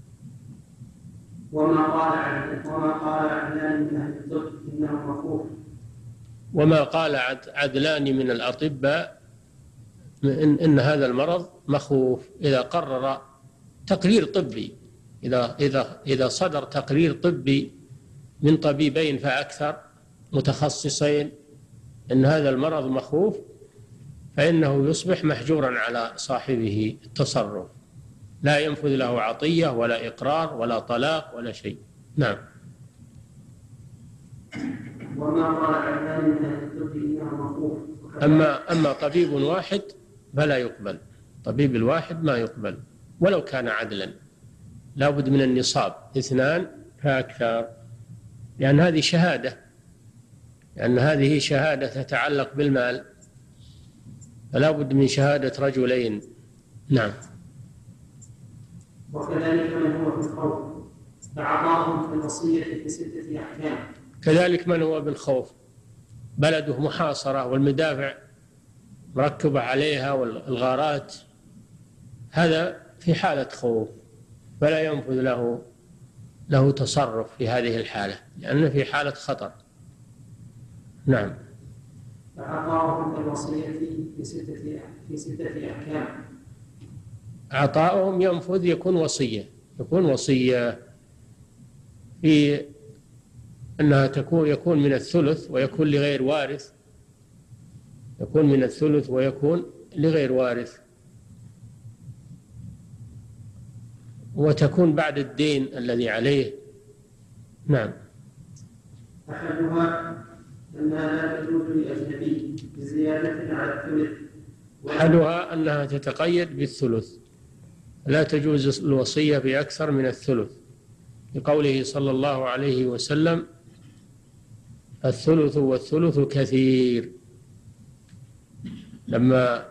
وما قال وما قال عدلان من أهل الطب إنه مخوف. وما قال عدلان من الأطباء إن, إن هذا المرض مخوف إذا قرر تقرير طبي، إذا إذا إذا صدر تقرير طبي من طبيبين فأكثر متخصصين إن هذا المرض مخوف، فإنه يصبح محجورا على صاحبه التصرف، لا ينفذ له عطية ولا إقرار ولا طلاق ولا شيء. نعم. وما قال عدلان من أهل الطب إنه مخوف. أما أما طبيب واحد فلا يقبل، طبيب الواحد ما يقبل ولو كان عدلا، لا بد من النصاب اثنان فأكثر، لأن هذه شهادة، لأن هذه شهادة تتعلق بالمال، فلا بد من شهادة رجلين. نعم. وكذلك من هو في الخوف فعطاهم في الوصية في ستة أحكام. كذلك من هو بالخوف بلده محاصرة والمدافع مركبة عليها والغارات، هذا في حالة خوف فلا ينفذ له له تصرف في هذه الحالة، لأنه في حالة خطر. نعم. فعطاهم في الوصية في ستة في ستة أحكام. عطاؤهم ينفذ يكون وصية، يكون وصية في أنها تكون يكون من الثلث ويكون لغير وارث، يكون من الثلث ويكون لغير وارث، وتكون بعد الدين الذي عليه. نعم. أحدها أنها لا تجوز لأجنبي بزيادة على الثلث. أحدها أنها تتقيد بالثلث، لا تجوز الوصية بأكثر من الثلث، لقوله صلى الله عليه وسلم: الثلث والثلث كثير. لما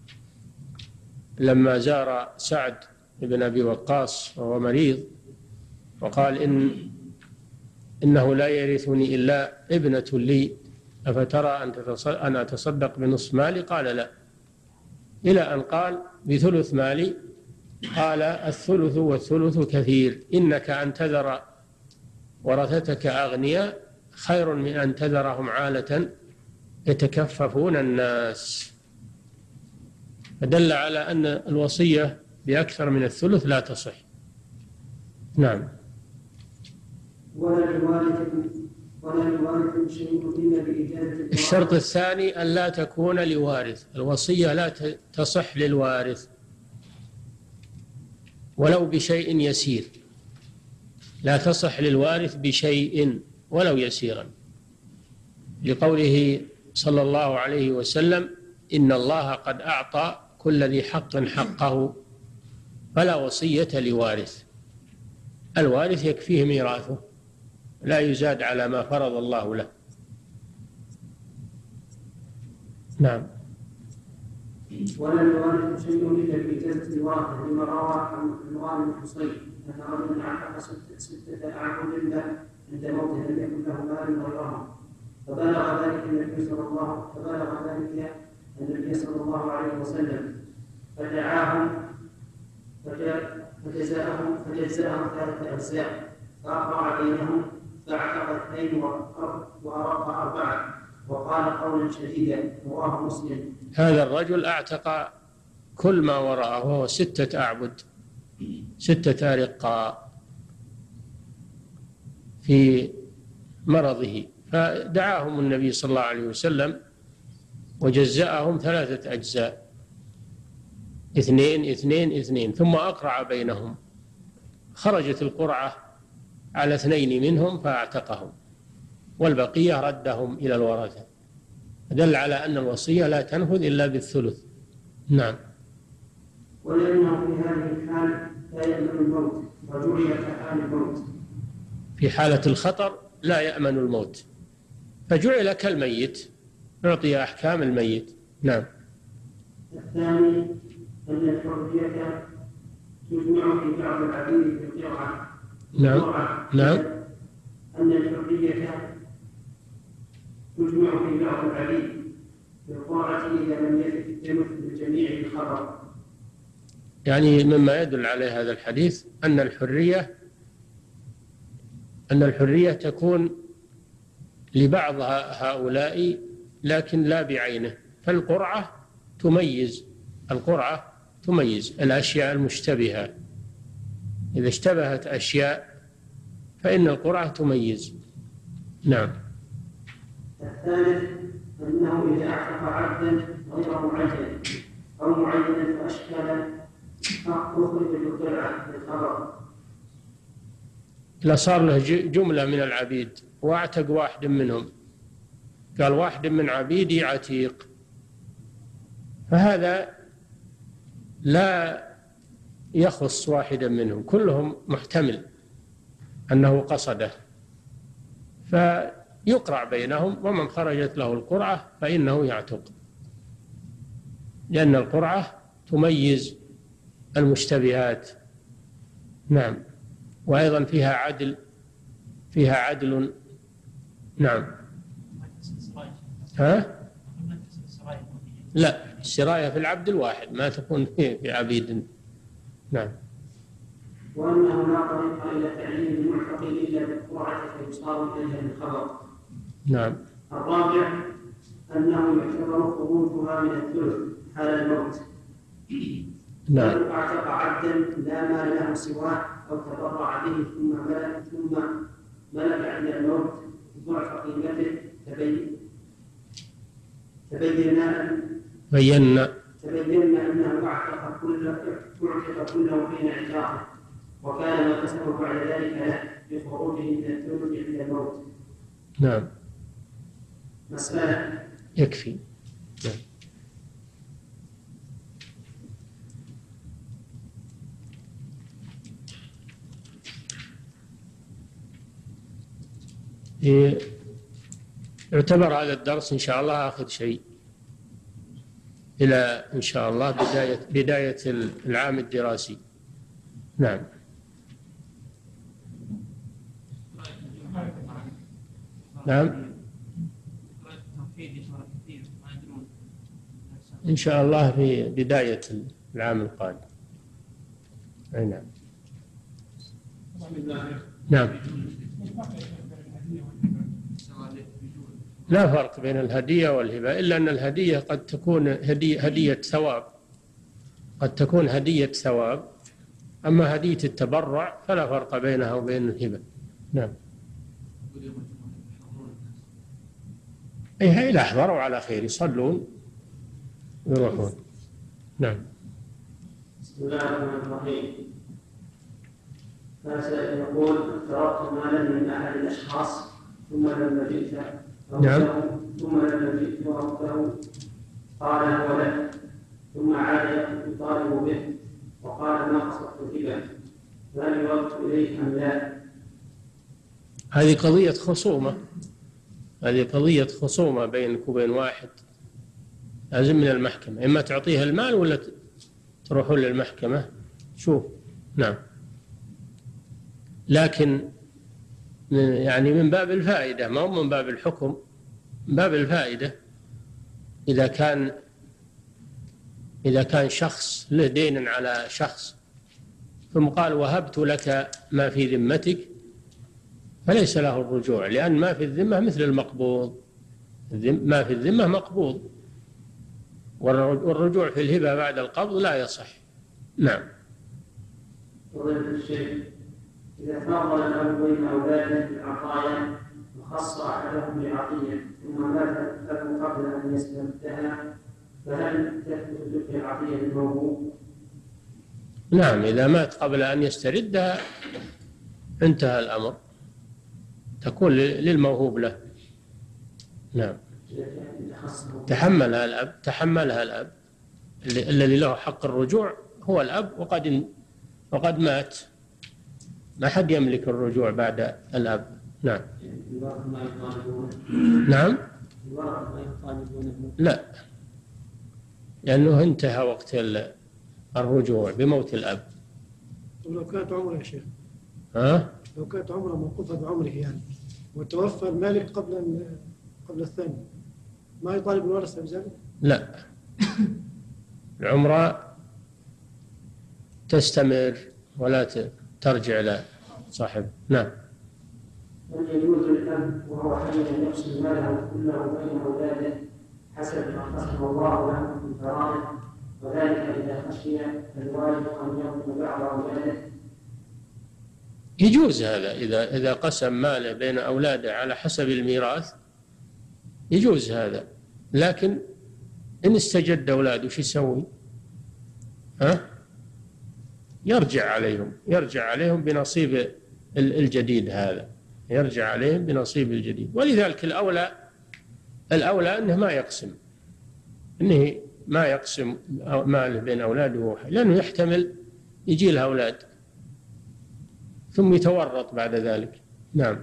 لما زار سعد بن أبي وقاص وهو مريض وقال إن إنه لا يرثني إلا ابنة لي أفترى أن أتصدق بنصف مالي؟ قال لا، إلى أن قال بثلث مالي. قال الثلث والثلث كثير، إنك أن تذر ورثتك أغنياء خير من أن تذرهم عالة يتكففون الناس. فدل على أن الوصية بأكثر من الثلث لا تصح. نعم. ولا لوارث ولا لوارث شيء إلا بإجازة. الشرط الثاني أن لا تكون لوارث، الوصية لا تصح للوارث ولو بشيء يسير، لا تصح للوارث بشيء ولو يسيرا، لقوله صلى الله عليه وسلم إن الله قد أعطى كل ذي حق حقه فلا وصية لوارث. الوارث يكفيه ميراثه لا يزاد على ما فرض الله له. نعم. ولا يوارث شيء الا باجازه الوارث، لما روى عن عمران بن حصين ان رجلا اعتق سته اعبد له عند موته لم يكن له مال غيرهم، فبلغ ذلك النبي صلى الله فبلغ ذلك النبي صلى الله عليه وسلم فدعاهم فجزاهم فجزاهم ثلاثه اجزاء فاقرع بينهم فاعتق اثنين وارق اربعه وقال قولا شديدا. رواه مسلم. هذا الرجل اعتق كل ما وراءه وهو ستة أعبد، ستة أرقاء في مرضه، فدعاهم النبي صلى الله عليه وسلم وجزأهم ثلاثة أجزاء، اثنين اثنين اثنين، ثم أقرع بينهم، خرجت القرعة على اثنين منهم فاعتقهم والبقية ردهم إلى الورثة، دل على أن الوصية لا تنفذ إلا بالثلث. نعم. ولأنه في هذه الحال لا يأمن الموت وجعل كحال الموت. في حالة الخطر لا يأمن الموت فجعل كالميت، نعطي أحكام الميت. نعم. الثاني أن الحرية تجمع في بعض العبيد في القرعة. نعم. نعم. أن الحرية تجمع في بعض العبيد في القرعة إذا لم يتمثل الجميع بالخبر. يعني مما يدل عليه هذا الحديث أن الحرية أن الحرية تكون لبعض هؤلاء لكن لا بعينه، فالقرعة تميز القرعة تميز الأشياء المشتبهة، إذا اشتبهت أشياء فإن القرعة تميز. نعم. الثالث أنه إذا أعتق عبدا غير معين أو معينا فأشكل أخرج بالقرعة بالخبر. لا صار له جملة من العبيد واعتق واحد منهم، قال واحد من عبيدي عتيق، فهذا لا يخص واحدا منهم، كلهم محتمل أنه قصده، فيقرع بينهم، ومن خرجت له القرعة فإنه يعتق، لأن القرعة تميز المشتبهات. نعم. وأيضا فيها عدل فيها عدل. نعم. ها؟ لا، السراية في العبد الواحد، ما تكون في عبيد. نعم. وأنه لا طريق إلى تعيين المعتق إلا بالقرعة فيصار إليها الخبر. نعم. الرابع أنه يعتبر خروجها من الثلث حال الموت. نعم. ولو أعتق عبدا لا مال له سواه أو تبرع به ثم ملك ثم ملك عند الموت ضعف قيمته تبين تبينا بينا تبينا أنه أعتق كله أعتق كله حين اعتاقه، وكان ما كسبه بعد ذلك له بخروجه من الثلث عند الموت. نعم. مسألة. يكفي. نعم. يعتبر هذا الدرس إن شاء الله آخر شيء، إلى إن شاء الله بداية بداية العام الدراسي. نعم. نعم إن شاء الله في بداية العام القادم. أي نعم. نعم. لا فرق بين الهدية والهبة، إلا أن الهدية قد تكون هدية, هدية ثواب، قد تكون هدية ثواب، أما هدية التبرع فلا فرق بينها وبين الهبة. نعم. أي هاي لا أحضروا على خير، يصلون ويروحون. نعم. بسم الله الرحمن الرحيم. فسائل يقول: اقترضت مالا من أحد الأشخاص ثم لما جئت نعم. ثم لما جئت وربته قال هو لك، ثم عاد يطالب به وقال ما قصدت الهبة، فهل يرد إليه أم لا؟ هذه قضية خصومة، هذه قضية خصومة بينك وبين واحد، لازم من المحكمة، إما تعطيها المال ولا تروحون للمحكمة. شوف. نعم. لكن يعني من باب الفائدة، ما هو من باب الحكم، من باب الفائدة. إذا كان إذا كان شخص له دين على شخص ثم قال وهبت لك ما في ذمتك، فليس له الرجوع، لأن ما في الذمة مثل المقبوض، ما في الذمة مقبوض، والرجوع في الهبة بعد القبض لا يصح. نعم. إذا فرض الأب بين أولاده بالعطايا وخص أحدهم بعطية ثم مات الأب قبل أن يستمدها، فهل تثبت تلك العطية للموهوب؟ نعم، إذا مات قبل أن يستردها انتهى الأمر، تكون للموهوب له. نعم. تحملها الأب، تحملها الأب الذي له حق الرجوع هو الأب، وقد وقد مات، ما حد يملك الرجوع بعد الأب. نعم. نعم. لا، لأنه انتهى وقت الرجوع بموت الأب. ولو كانت عمره يا شيخ، ها؟ لو كانت عمره موقوفة بعمره يعني، وتوفى المالك قبل قبل الثاني، ما يطالب الورثة بذلك؟ لا، العمرة تستمر ولا ترجع إلى صاحب. نعم. هل يجوز للأب وهو حي أن يقسم ماله كله بين أولاده حسب ما قسم الله له في الفرائض، وذلك إذا خشي الوالد أن يظلم بعض أولاده؟ يجوز هذا، إذا إذا قسم ماله بين أولاده على حسب الميراث يجوز هذا، لكن إن استجد أولاده شو يسوي؟ ها؟ يرجع عليهم، يرجع عليهم بنصيب الجديد، هذا يرجع عليهم بنصيب الجديد. ولذلك الأولى الأولى أنه ما يقسم، أنه ما يقسم ماله بين أولاده، لأنه يحتمل يجي له أولاد ثم يتورط بعد ذلك. نعم.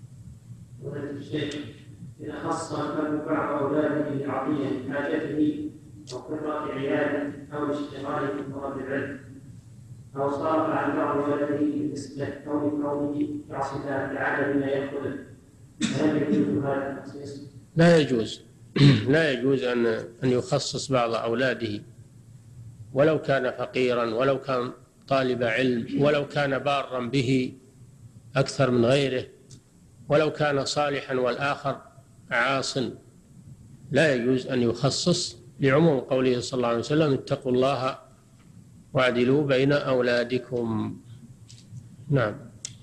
إذا خص الأب بعض أولاده بعطية حاجته أو قدرة عياده أو اشتغاله في طلب العلم، أو صرف عن بعض ولده بالنسبة أو لكونه يعصي الله تعالى بما يأخذه، هل يجوز هذا التخصيص؟ لا يجوز. لا يجوز أن أن يخصص بعض أولاده، ولو كان فقيرا، ولو كان طالب علم، ولو كان بارا به أكثر من غيره، ولو كان صالحا والآخر عاص، لا يجوز أن يخصص، لعموم قوله صلى الله عليه وسلم اتقوا الله واعدلوا بين أولادكم. نعم.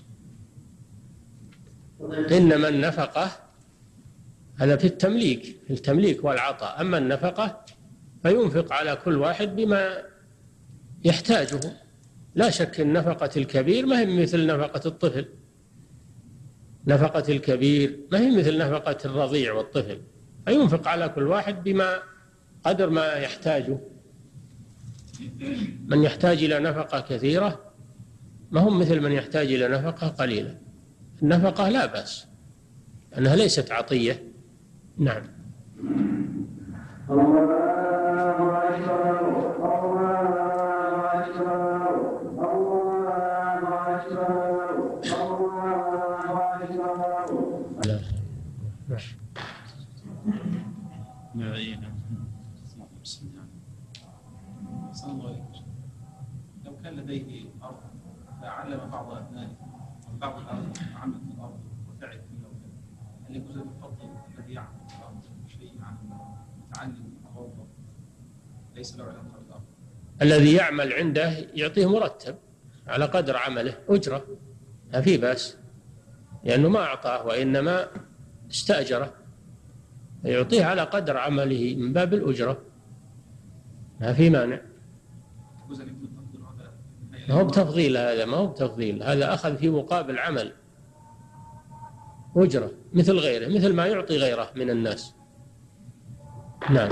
إنما النفقة هذا في التمليك، في التمليك والعطاء، أما النفقة فينفق على كل واحد بما يحتاجه. لا شك أن نفقة الكبير ما هي مثل نفقة الطفل، نفقة الكبير ما هي مثل نفقة الرضيع والطفل، فينفق على كل واحد بما قدر ما يحتاجه. من يحتاج إلى نفقة كثيرة ما هم مثل من يحتاج إلى نفقة قليلة. النفقة لا بأس، أنها ليست عطية. نعم. لو كان لديه أرض فعلم بعض أبنائه بعض الأرض عمل في الأرض وتعب فيها وكذا، هل يجوز الفضل الذي يعمل في الأرض شيء عن المتعلم أو ليس له علاقة بالأرض؟ الذي يعمل عنده يعطيه مرتب على قدر عمله أجرة، ما في بأس، لأنه ما أعطاه وإنما استأجره، يعطيه على قدر عمله من باب الأجرة، ما في مانع. ما هو بتفضيل هذا، ما هو بتفضيل، هذا أخذ في مقابل عمل أجرة مثل غيره، مثل ما يعطي غيره من الناس. نعم.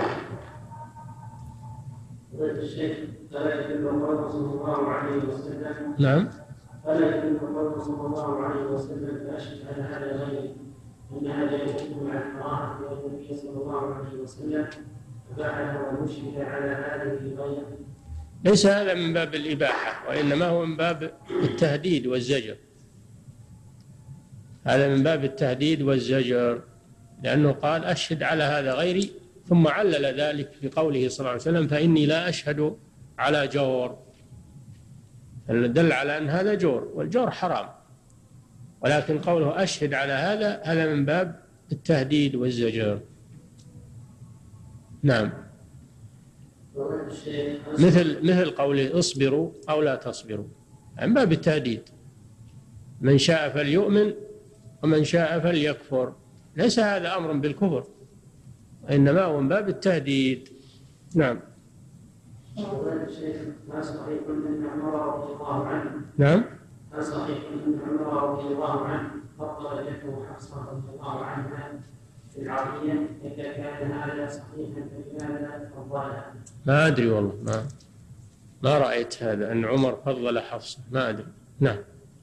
الشيخ ألا يكون الرسول صلى الله عليه وسلم نعم. ألا يكون الرسول صلى الله عليه وسلم فأشهد على هذا غيره أن هذا يكون مع الكراهة لأن النبي صلى الله عليه وسلم فعل ومشهد على هذه غيره. ليس هذا من باب الإباحة، وإنما هو من باب التهديد والزجر، هذا من باب التهديد والزجر، لأنه قال أشهد على هذا غيري، ثم علل ذلك بقوله صلى الله عليه وسلم فإني لا أشهد على جور، دل على أن هذا جور، والجور حرام، ولكن قوله أشهد على هذا هذا من باب التهديد والزجر. نعم. مثل مثل قوله اصبروا أو لا تصبروا، من باب التهديد، من شاء فليؤمن ومن شاء فليكفر، ليس هذا أمر بالكفر، إنما هو من باب التهديد. نعم. ما صحيح أن عمر رضي الله عنه نعم. ما صحيح أن عمر رضي الله عنه فضل جده حفصة رضي الله عنها في العربية، إذا كان هذا صحيحا فلماذا فضلها؟ ما أدري والله، ما ما رأيت هذا أن عمر فضل حفصة، ما أدري. نعم.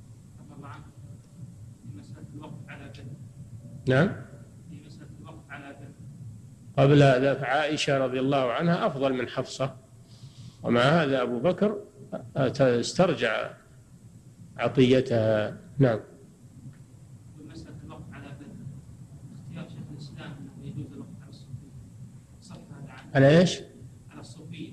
نعم. قبل هذا عائشة رضي الله عنها أفضل من حفصة، ومع هذا أبو بكر استرجع عطيتها. نعم. والمسألة الوقت على بدء اختيار شيخ الإسلام أنه يجوز الوقت على الصوفية، صح هذا عنه؟ على إيش؟ على الصوفية.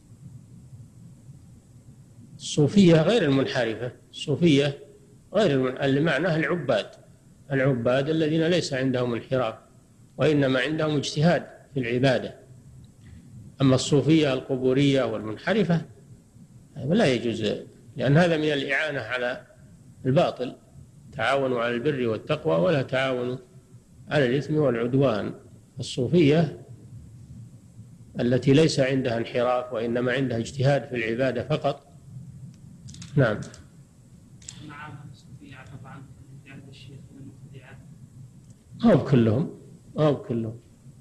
الصوفية غير المنحرفة، الصوفية غير اللي معناها العباد، العباد الذين ليس عندهم انحراف وإنما عندهم اجتهاد في العبادة. أما الصوفية القبورية والمنحرفة لا يجوز، لأن هذا من الإعانة على الباطل، تعاونوا على البر والتقوى ولا تعاونوا على الإثم والعدوان. الصوفية التي ليس عندها انحراف وإنما عندها اجتهاد في العبادة فقط. نعم. ما هو كلهم، ما هو كلهم،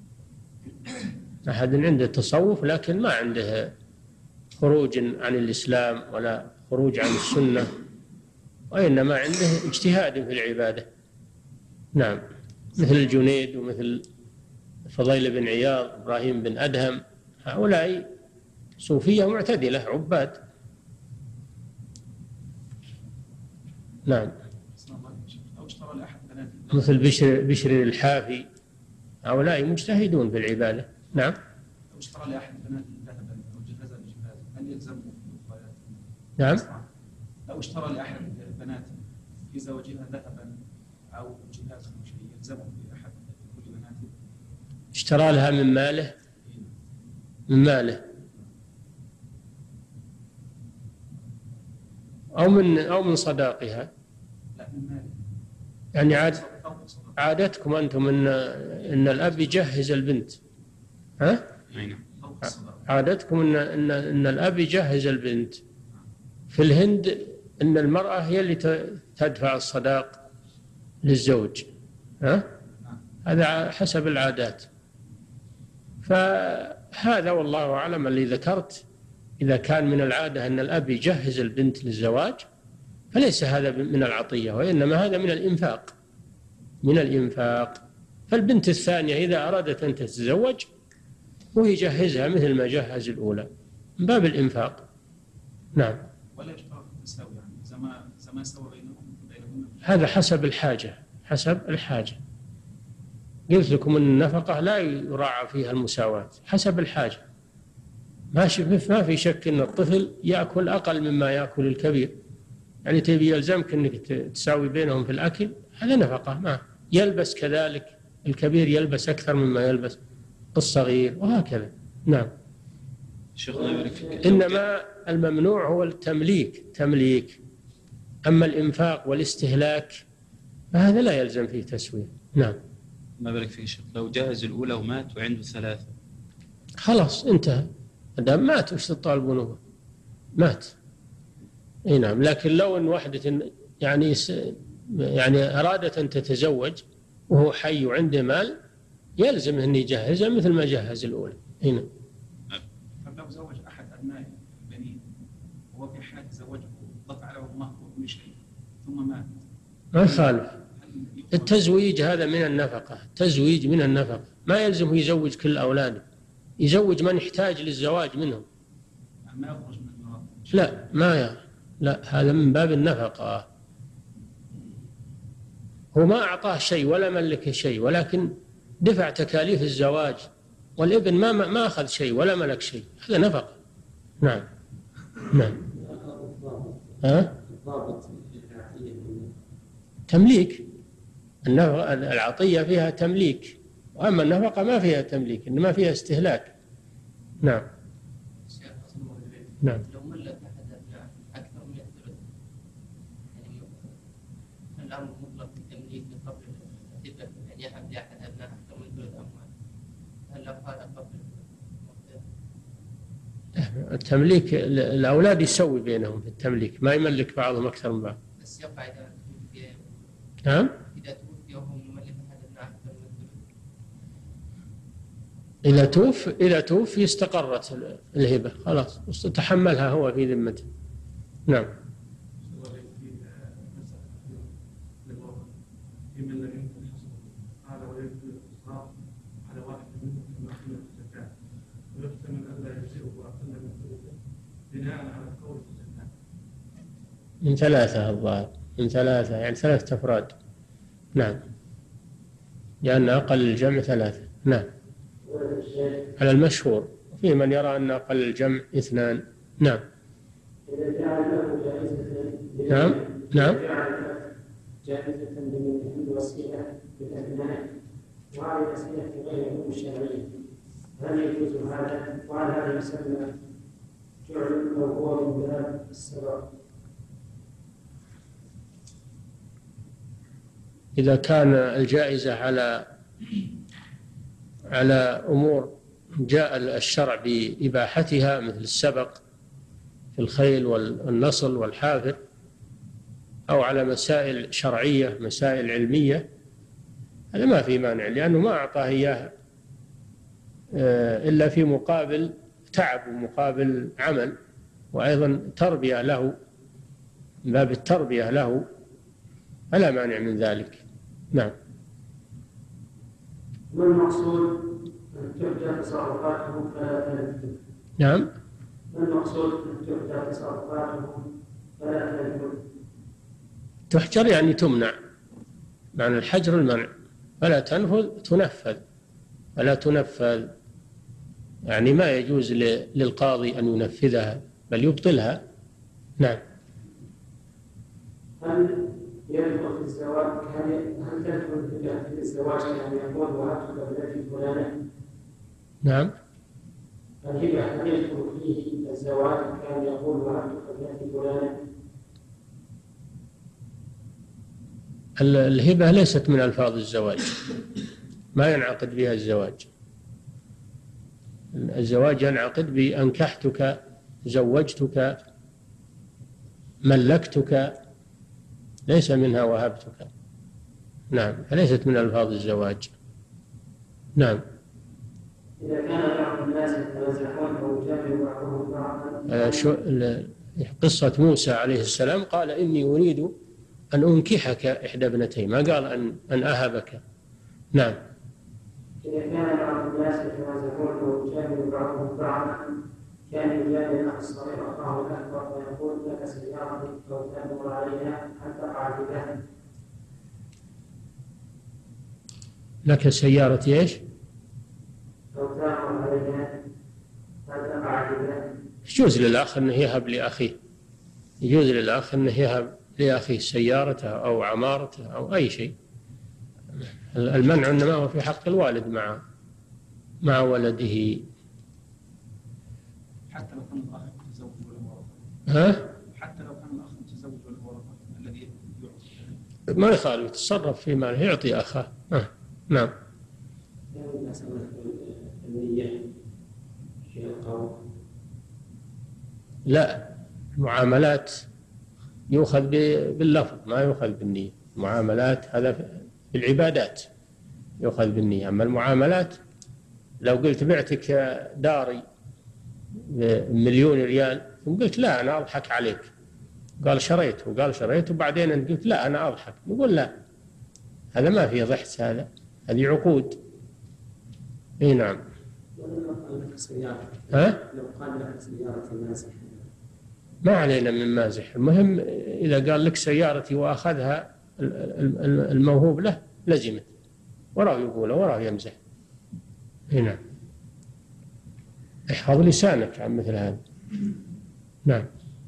أحد عنده تصوف لكن ما عنده خروج عن الإسلام ولا خروج عن السنة، وإنما عنده اجتهاد في العبادة. نعم. مثل الجنيد ومثل فضيل بن عياض، إبراهيم بن أدهم، هؤلاء صوفية معتدلة عباد. نعم. مثل بشر بشر الحافي، هؤلاء مجتهدون في العبادة. نعم. لو اشترى لأحد بنات ذهبا أو جهازا بجهاز هل يلزمه في نعم. لو اشترى لأحد بنات في زوجها ذهبا أو جهازا أو شيء يلزمه في أحد كل بناته؟ اشترى لها من ماله، من ماله أو من أو من صداقها. لا، من ماله. يعني عاد عادتكم أنتم إن إن الأب يجهز البنت، ها؟ عادتكم إن إن إن الأب يجهز البنت. في الهند إن المرأة هي اللي تدفع الصداق للزوج، ها؟ هذا حسب العادات. فهذا والله أعلم اللي ذكرت، إذا كان من العادة أن الأب يجهز البنت للزواج فليس هذا من العطية، وإنما هذا من الإنفاق، من الإنفاق. فالبنت الثانية إذا أرادت أن تتزوج ويجهزها مثل ما جهز الأولى من باب الإنفاق. نعم. ولا يشترط التساوي يعني إذا ما إذا ما سوى بينهم بينهم هذا حسب الحاجة، حسب الحاجة. قلت لكم أن النفقة لا يراعى فيها المساواة، حسب الحاجة. ماشي، ما في شك أن الطفل يأكل أقل مما يأكل الكبير، يعني تبي يلزمك أنك تساوي بينهم في الأكل، هذا نفقة. ما يلبس كذلك، الكبير يلبس أكثر مما يلبس الصغير، وهكذا. نعم. شيخنا يبارك فيك. إنما الممنوع هو التمليك، تمليك. أما الإنفاق والاستهلاك فهذا لا يلزم فيه تسوية. نعم. ما يبارك فيك شيخ، لو جاهز الأولى ومات وعنده ثلاثة خلاص انتهى، هذا مات، وش تطالبون به؟ مات. اي نعم. لكن لو ان وحدة يعني يعني أرادت أن تتزوج وهو حي وعنده مال، يلزم أن يجهزها مثل ما جهز الأولى. هنا فلو زوج أحد أبنائه البنين وهو في حال تزوجه ضفع له مهر وكل شيء ثم مات، ما يخالف. التزويج هذا من النفقة، تزويج من النفقة، ما يلزم يزوج كل أولاده، يزوج من يحتاج للزواج منهم. ما يخرج من المرأة. لا ما ي... لا هذا من باب النفقة. هو ما أعطاه شيء ولا ملك شيء، ولكن دفع تكاليف الزواج، والابن ما ما أخذ شيء ولا ملك شيء، هذا نفقة. نعم. نعم. ها؟ تمليك. العطية فيها تمليك، وأما النفقة ما فيها تمليك، إنما فيها استهلاك. نعم. نعم. لو ملك أحد أبنائه أكثر من الثلث، يعني الأمر مطلق التمليك قبل الهبة، يعني يهب لأحد أبنائه أكثر من ثلث أموال، هل لو هذا قبل التمليك الأولاد يسوي بينهم في التمليك، ما يملك بعضهم أكثر من بعض. بس يقع إذا توفي. نعم. إذا توفي وهو يملك أحد أبنائه أكثر من الثلث. إذا توفي إذا توفي استقرت الهبة خلاص، تحملها هو في ذمته. نعم. من ثلاثة الظاهر، من ثلاثة يعني ثلاثة أفراد. نعم. لأن أقل الجمع ثلاثة. نعم. على المشهور، في من يرى أن أقل الجمع اثنان. نعم. نعم. نعم. جائزة لمن وسيلة للأبناء، وهذه وسيلة غير علوم الشرعية، هل يجوز هذا؟ وهل هذا يسمى جعل أو هو من باب السبب؟ إذا كان الجائزة على على أمور جاء الشرع بإباحتها مثل السبق في الخيل والنصل والحافر، أو على مسائل شرعية مسائل علمية، هذا ما في مانع، لأنه ما أعطاه إياها إلا في مقابل تعب ومقابل عمل، وأيضا تربية له، من باب التربية له، فلا مانع من ذلك. نعم. ما المقصود أن تبدأ تصرفاتهم فلا تنفذ؟ نعم. ما المقصود أن تبدأ تصرفاتهم فلا تنفذ؟ تحجر يعني تمنع، معنى الحجر المنع، فلا تنفذ تنفذ، فلا تنفذ يعني ما يجوز للقاضي أن ينفذها بل يبطلها. نعم. هل يدخل في الزواج هل هل تدخل في الزواج يعني يقول وهبتك ابنتي فلانة؟ نعم. الهبة هل يدخل فيه الزواج كان يقول وهبتك ابنتي فلانة؟ الهبة ليست من ألفاظ الزواج، ما ينعقد بها الزواج. الزواج ينعقد بأنكحتك، زوجتك، ملكتك، ليس منها وهبتك. نعم، فليست من ألفاظ الزواج. نعم. إذا كان بعض الناس يتنازعون أو يجامل بعضهم بعضا. قصة موسى عليه السلام قال إني أريد أن أنكحك إحدى ابنتين، ما قال أن أن أهبك. نعم. إذا كان بعض الناس يتنازعون أو يجامل يجادل بعضهم بعضا كان يجادل الأخ الصغير أخاه الأكبر فيقول لك سيارتي أو تأمر عليها حتى تقع في ذهب. لك سيارة إيش؟ أو تأمر عليها حتى تقع في ذهب. يجوز للأخ أنه يهب لأخيه، يجوز للأخ أنه يهب لأخيه سيارته أو عمارته أو أي شيء. المنع إنما هو في حق الوالد مع مع ولده. حتى لو كان الأخ متزوج ولا ورثة. ها؟ حتى لو كان الأخ متزوج ولا ورثة الذي يعطي. ما يخالف يتصرف في ماله يعطي أخاه. آه. نعم. النية في القول. لا، المعاملات يؤخذ باللفظ ما يؤخذ بالنية. المعاملات هذا في العبادات يؤخذ بالنية. أما المعاملات لو قلت بعتك داري بمليون ريال ثم قلت لا أنا أضحك عليك، قال شريت وقال شريت وبعدين أنت قلت لا أنا أضحك، نقول لا، هذا ما فيه ضحك، هذا هذه عقود. اي نعم. ها؟ لو قال لك سيارة مازح ما علينا من مازح، المهم إذا قال لك سيارتي وأخذها الموهوب له لزمت، وراه يقول وراه يمزح. هنا احفظ لسانك عن مثل هذا. نعم.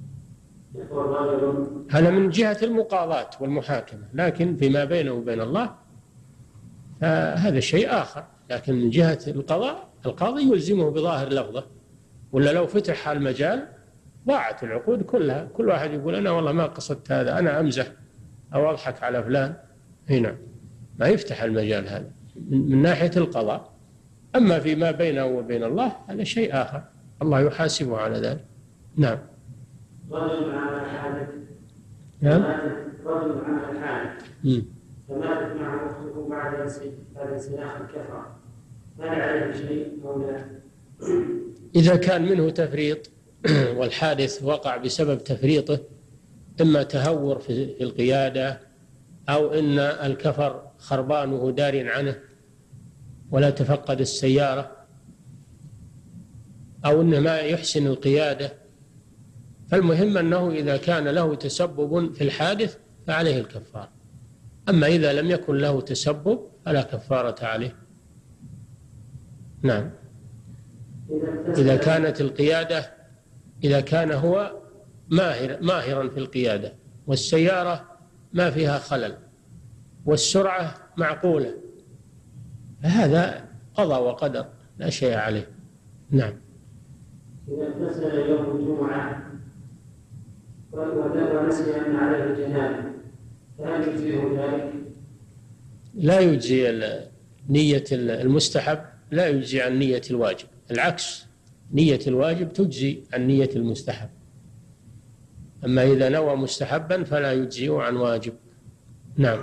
هذا من جهة المقاضاة والمحاكمة، لكن فيما بينه وبين الله هذا شيء آخر. لكن من جهة القضاء القاضي يلزمه بظاهر لفظه، ولا لو فتح المجال ضاعت العقود كلها. كل واحد يقول أنا والله ما قصدت هذا، أنا أمزح أو أضحك على فلان. هنا ما يفتح المجال هذا من ناحية القضاء. أما فيما بينه وبين الله هذا شيء آخر، الله يحاسبه على ذلك. نعم. رجل عمل حادث. نعم. رجل عمل حادث فماتت معه أخته بعد انسلاخ الكفر، هل عليه شيء أو لا؟ إذا كان منه تفريط والحادث وقع بسبب تفريطه، إما تهور في القيادة أو إن الكفر خربانه دار عنه ولا تفقد السيارة، أو إنه ما يحسن القيادة، فالمهم أنه إذا كان له تسبب في الحادث فعليه الكفارة. أما إذا لم يكن له تسبب فلا كفارة عليه. نعم. إذا كانت القيادة إذا كان هو ماهر ماهرا في القيادة والسيارة ما فيها خلل والسرعة معقولة، فهذا قضى وقدر لا شيء عليه. نعم. إذا اغتسل يوم الجمعة ونسي أن عليه جنابة فهل يجزيه ذلك؟ لا يجزي نية المستحب، لا يجزي عن نية الواجب، العكس، نية الواجب تجزي عن نية المستحب. أما إذا نوى مستحبا فلا يجزي عن واجب. نعم.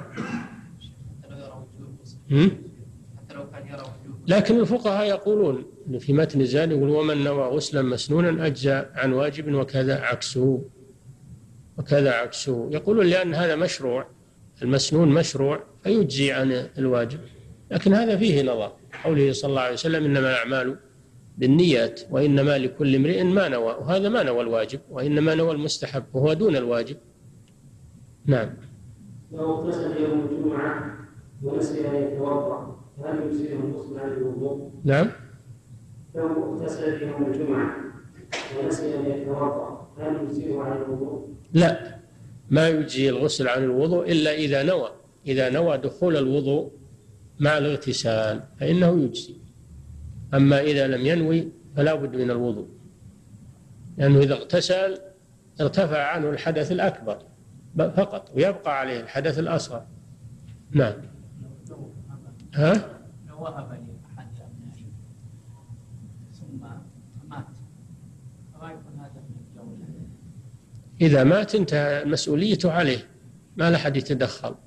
لكن الفقهاء يقولون في متن الزاد يقول ومن نوى غسلا مسنونا أجزى عن واجب وكذا عكسه وكذا عكسه. يقولون لأن هذا مشروع، المسنون مشروع فيجزي عن الواجب. لكن هذا فيه نظر، قوله صلى الله عليه وسلم إنما الأعمال بالنيات وإنما لكل امرئ ما نوى، وهذا ما نوى الواجب وإنما نوى المستحب وهو دون الواجب. نعم. لو اغتسل يوم الجمعة ونسي أن يتوضأ هل يجزيه الغسل عن الوضوء؟ نعم. لو اغتسل يوم الجمعة ونسي أن يتوضأ هل يجزيه عن الوضوء؟ لا، ما يجزي الغسل عن الوضوء إلا إذا نوى إذا نوى دخول الوضوء مع الاغتسال فإنه يجزي. أما إذا لم ينوي فلا بد من الوضوء، لأنه إذا اغتسل ارتفع عنه الحدث الأكبر فقط ويبقى عليه الحدث الأصغر. نعم. ها؟ لو وهب لأحد أبنائه ثم مات فما يكون هذا من الجولة؟ إذا مات انتهى مسؤوليته عليه، ما لحد يتدخل.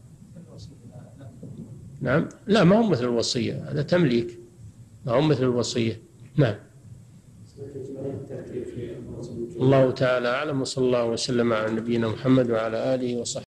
نعم. لا، ما هم مثل الوصية، هذا تمليك، ما هم مثل الوصية. نعم. الله تعالى أعلم، وصلى الله وسلم على نبينا محمد وعلى آله وصحبه.